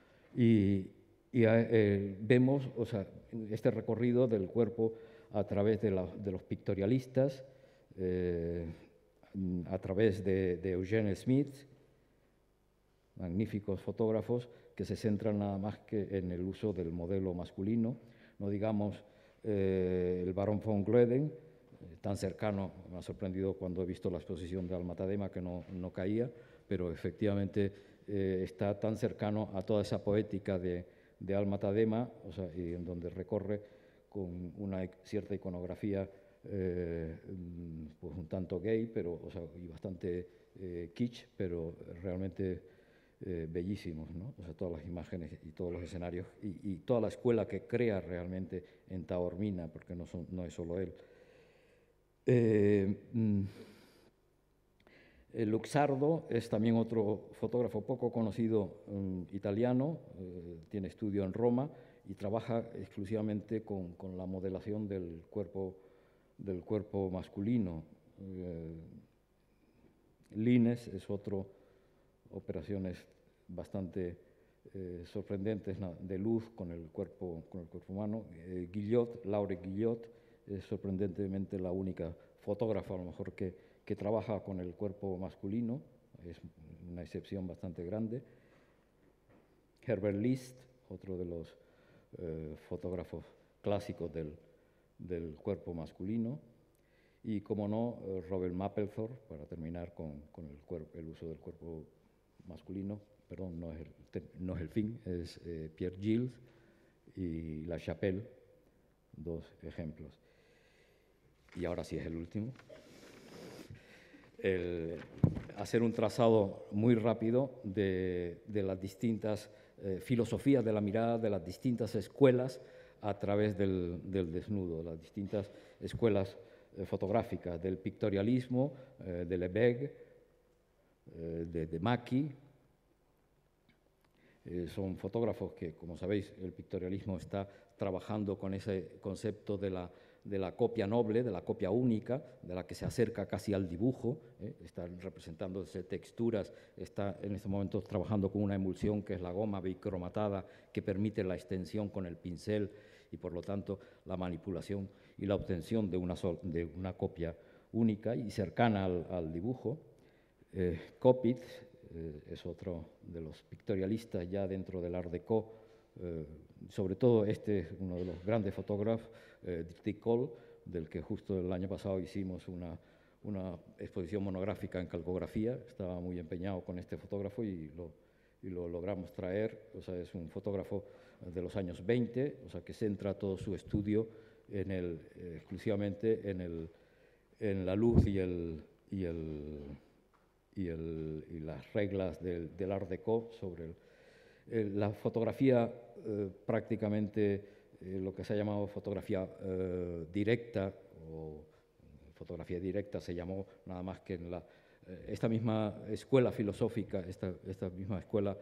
Y, y eh, vemos, o sea, este recorrido del cuerpo a través de, la, de los pictorialistas, eh, a través de, de Eugene Smith, magníficos fotógrafos que se centran nada más que en el uso del modelo masculino, no digamos eh, el barón von Gloeden, eh, tan cercano, me ha sorprendido cuando he visto la exposición de Alma-Tadema que no, no caía, pero efectivamente eh, está tan cercano a toda esa poética de, de Alma-Tadema, o sea, y en donde recorre con una cierta iconografía eh, pues un tanto gay, pero, o sea, y bastante eh, kitsch, pero realmente Eh, bellísimos, ¿no? O sea, todas las imágenes y todos los escenarios y, y toda la escuela que crea realmente en Taormina, porque no, son, no es solo él. Eh, mm, Luxardo es también otro fotógrafo poco conocido um, italiano, eh, tiene estudio en Roma y trabaja exclusivamente con, con la modelación del cuerpo, del cuerpo masculino. Eh, Lines es otro, operaciones bastante eh, sorprendentes de luz con el cuerpo, con el cuerpo humano. Eh, Guillot, Laure Guillot, es sorprendentemente la única fotógrafa a lo mejor que, que trabaja con el cuerpo masculino, es una excepción bastante grande. Herbert List, otro de los eh, fotógrafos clásicos del, del cuerpo masculino. Y, como no, Robert Mapplethorpe, para terminar con, con el, cuerpo, el uso del cuerpo masculino, perdón, no es el, no es el fin, es eh, Pierre Gilles y La Chapelle, dos ejemplos. Y ahora sí es el último. El, hacer un trazado muy rápido de, de las distintas eh, filosofías de la mirada, de las distintas escuelas a través del, del desnudo, las distintas escuelas fotográficas, del pictorialismo, eh, de Lebesgue, eh, de, de Macchi. Eh, son fotógrafos que, como sabéis, el pictorialismo está trabajando con ese concepto de la, de la copia noble, de la copia única, de la que se acerca casi al dibujo, ¿eh? Están representándose texturas, está en estos momentos trabajando con una emulsión que es la goma bicromatada, que permite la extensión con el pincel y por lo tanto la manipulación y la obtención de una, sol, de una copia única y cercana al, al dibujo. Eh, Coppit eh, es otro de los pictorialistas ya dentro del Art Deco, eh, sobre todo este es uno de los grandes fotógrafos, eh, Dick Cole, del que justo el año pasado hicimos una, una exposición monográfica en calcografía. Estaba muy empeñado con este fotógrafo y lo, y lo logramos traer. O sea, es un fotógrafo de los años veinte, o sea, que centra todo su estudio en el, eh, exclusivamente en, el, en la luz y, el, y, el, y, el, y las reglas del, del Art Deco sobre el, el, la fotografía eh, prácticamente eh, lo que se ha llamado fotografía eh, directa o fotografía directa se llamó nada más que en la, eh, esta misma escuela filosófica, esta, esta misma escuela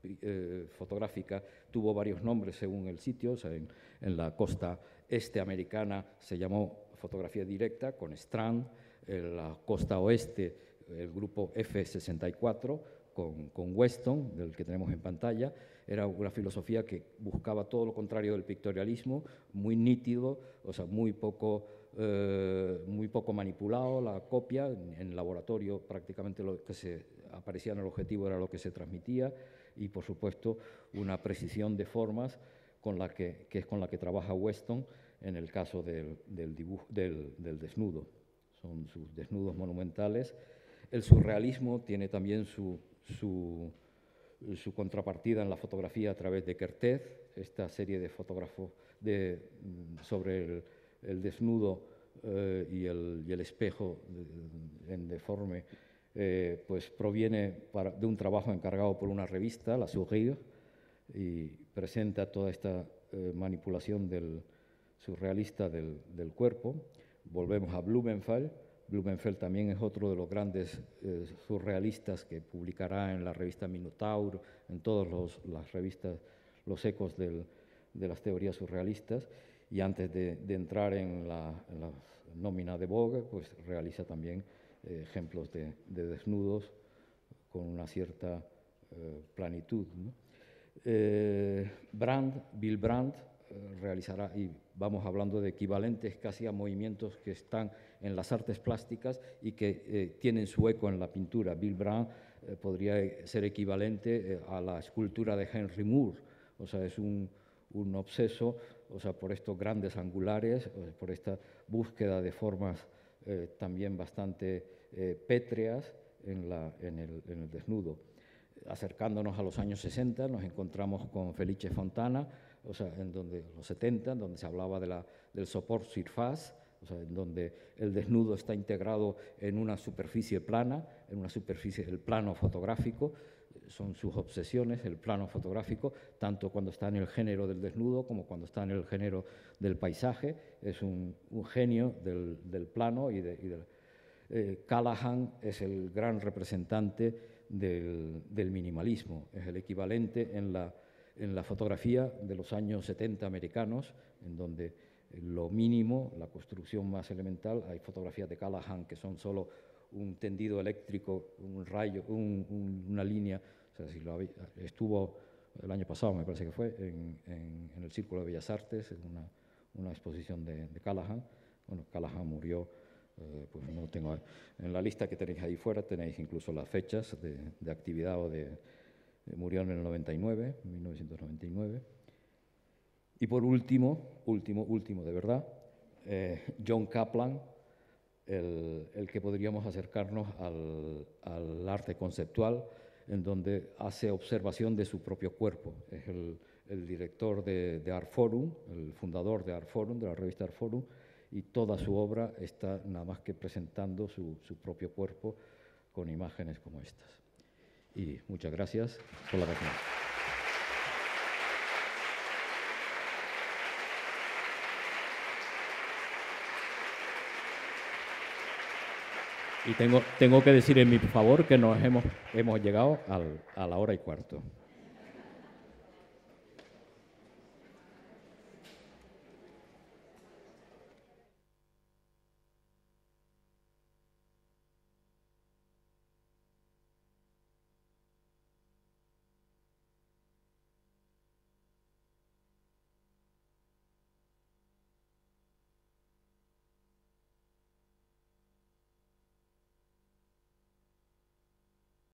eh, fotográfica tuvo varios nombres según el sitio. O sea, en, en la costa este americana se llamó fotografía directa con Strand, en la costa oeste el grupo F sesenta y cuatro con, con Weston, del que tenemos en pantalla. Era una filosofía que buscaba todo lo contrario del pictorialismo, muy nítido, o sea, muy poco, eh, muy poco manipulado la copia. En laboratorio prácticamente lo que se aparecía en el objetivo era lo que se transmitía y, por supuesto, una precisión de formas con la que, que es con la que trabaja Weston en el caso del, del, dibujo, del, del desnudo. Son sus desnudos monumentales. El surrealismo tiene también su, su, su contrapartida en la fotografía a través de Kertész, esta serie de fotógrafos de, sobre el, el desnudo eh, y, el, y el espejo de, en deforme, eh, pues proviene para, de un trabajo encargado por una revista, La Sourire, y presenta toda esta eh, manipulación del surrealista del, del cuerpo. Volvemos a Blumenfeld. Blumenfeld también es otro de los grandes eh, surrealistas que publicará en la revista Minotaur, en todas las revistas, los ecos del, de las teorías surrealistas. Y antes de, de entrar en la, en la nómina de Vogue, pues realiza también eh, ejemplos de, de desnudos con una cierta eh, planitud, ¿no? Eh, Brandt, Bill Brandt, eh, realizará, y vamos hablando de equivalentes casi a movimientos que están en las artes plásticas y que eh, tienen su eco en la pintura. Bill Brandt eh, podría ser equivalente eh, a la escultura de Henry Moore, o sea, es un, un obseso, o sea, por estos grandes angulares, por esta búsqueda de formas eh, también bastante eh, pétreas en, la, en, el, en el desnudo. Acercándonos a los años sesenta, nos encontramos con Felice Fontana, o sea, en donde, los setenta, en donde se hablaba de la, del support surface, o sea, en donde el desnudo está integrado en una superficie plana, en una superficie, el plano fotográfico. Son sus obsesiones, el plano fotográfico, tanto cuando está en el género del desnudo como cuando está en el género del paisaje. Es un, un genio del, del plano y, de, y del... Eh, Callahan es el gran representante del, del minimalismo, es el equivalente en la, en la fotografía de los años setenta americanos, en donde lo mínimo, la construcción más elemental, hay fotografías de Callahan que son solo un tendido eléctrico, un rayo, un, un, una línea. O sea, si lo habéis, estuvo el año pasado, me parece que fue, en, en, en el Círculo de Bellas Artes, en una, una exposición de, de Callahan. Bueno, Callahan murió. Eh, pues no tengo, en la lista que tenéis ahí fuera tenéis incluso las fechas de, de actividad o de, de murió en el noventa y nueve, mil novecientos noventa y nueve. Y por último, último, último de verdad, eh, John Kaplan, el, el que podríamos acercarnos al, al arte conceptual, en donde hace observación de su propio cuerpo. Es el, el director de, de Art Forum, el fundador de Art Forum, de la revista Art Forum, y toda su obra está nada más que presentando su, su propio cuerpo con imágenes como estas. Y muchas gracias por la atención. Y tengo, tengo que decir en mi favor que nos hemos, hemos llegado al, a la hora y cuarto.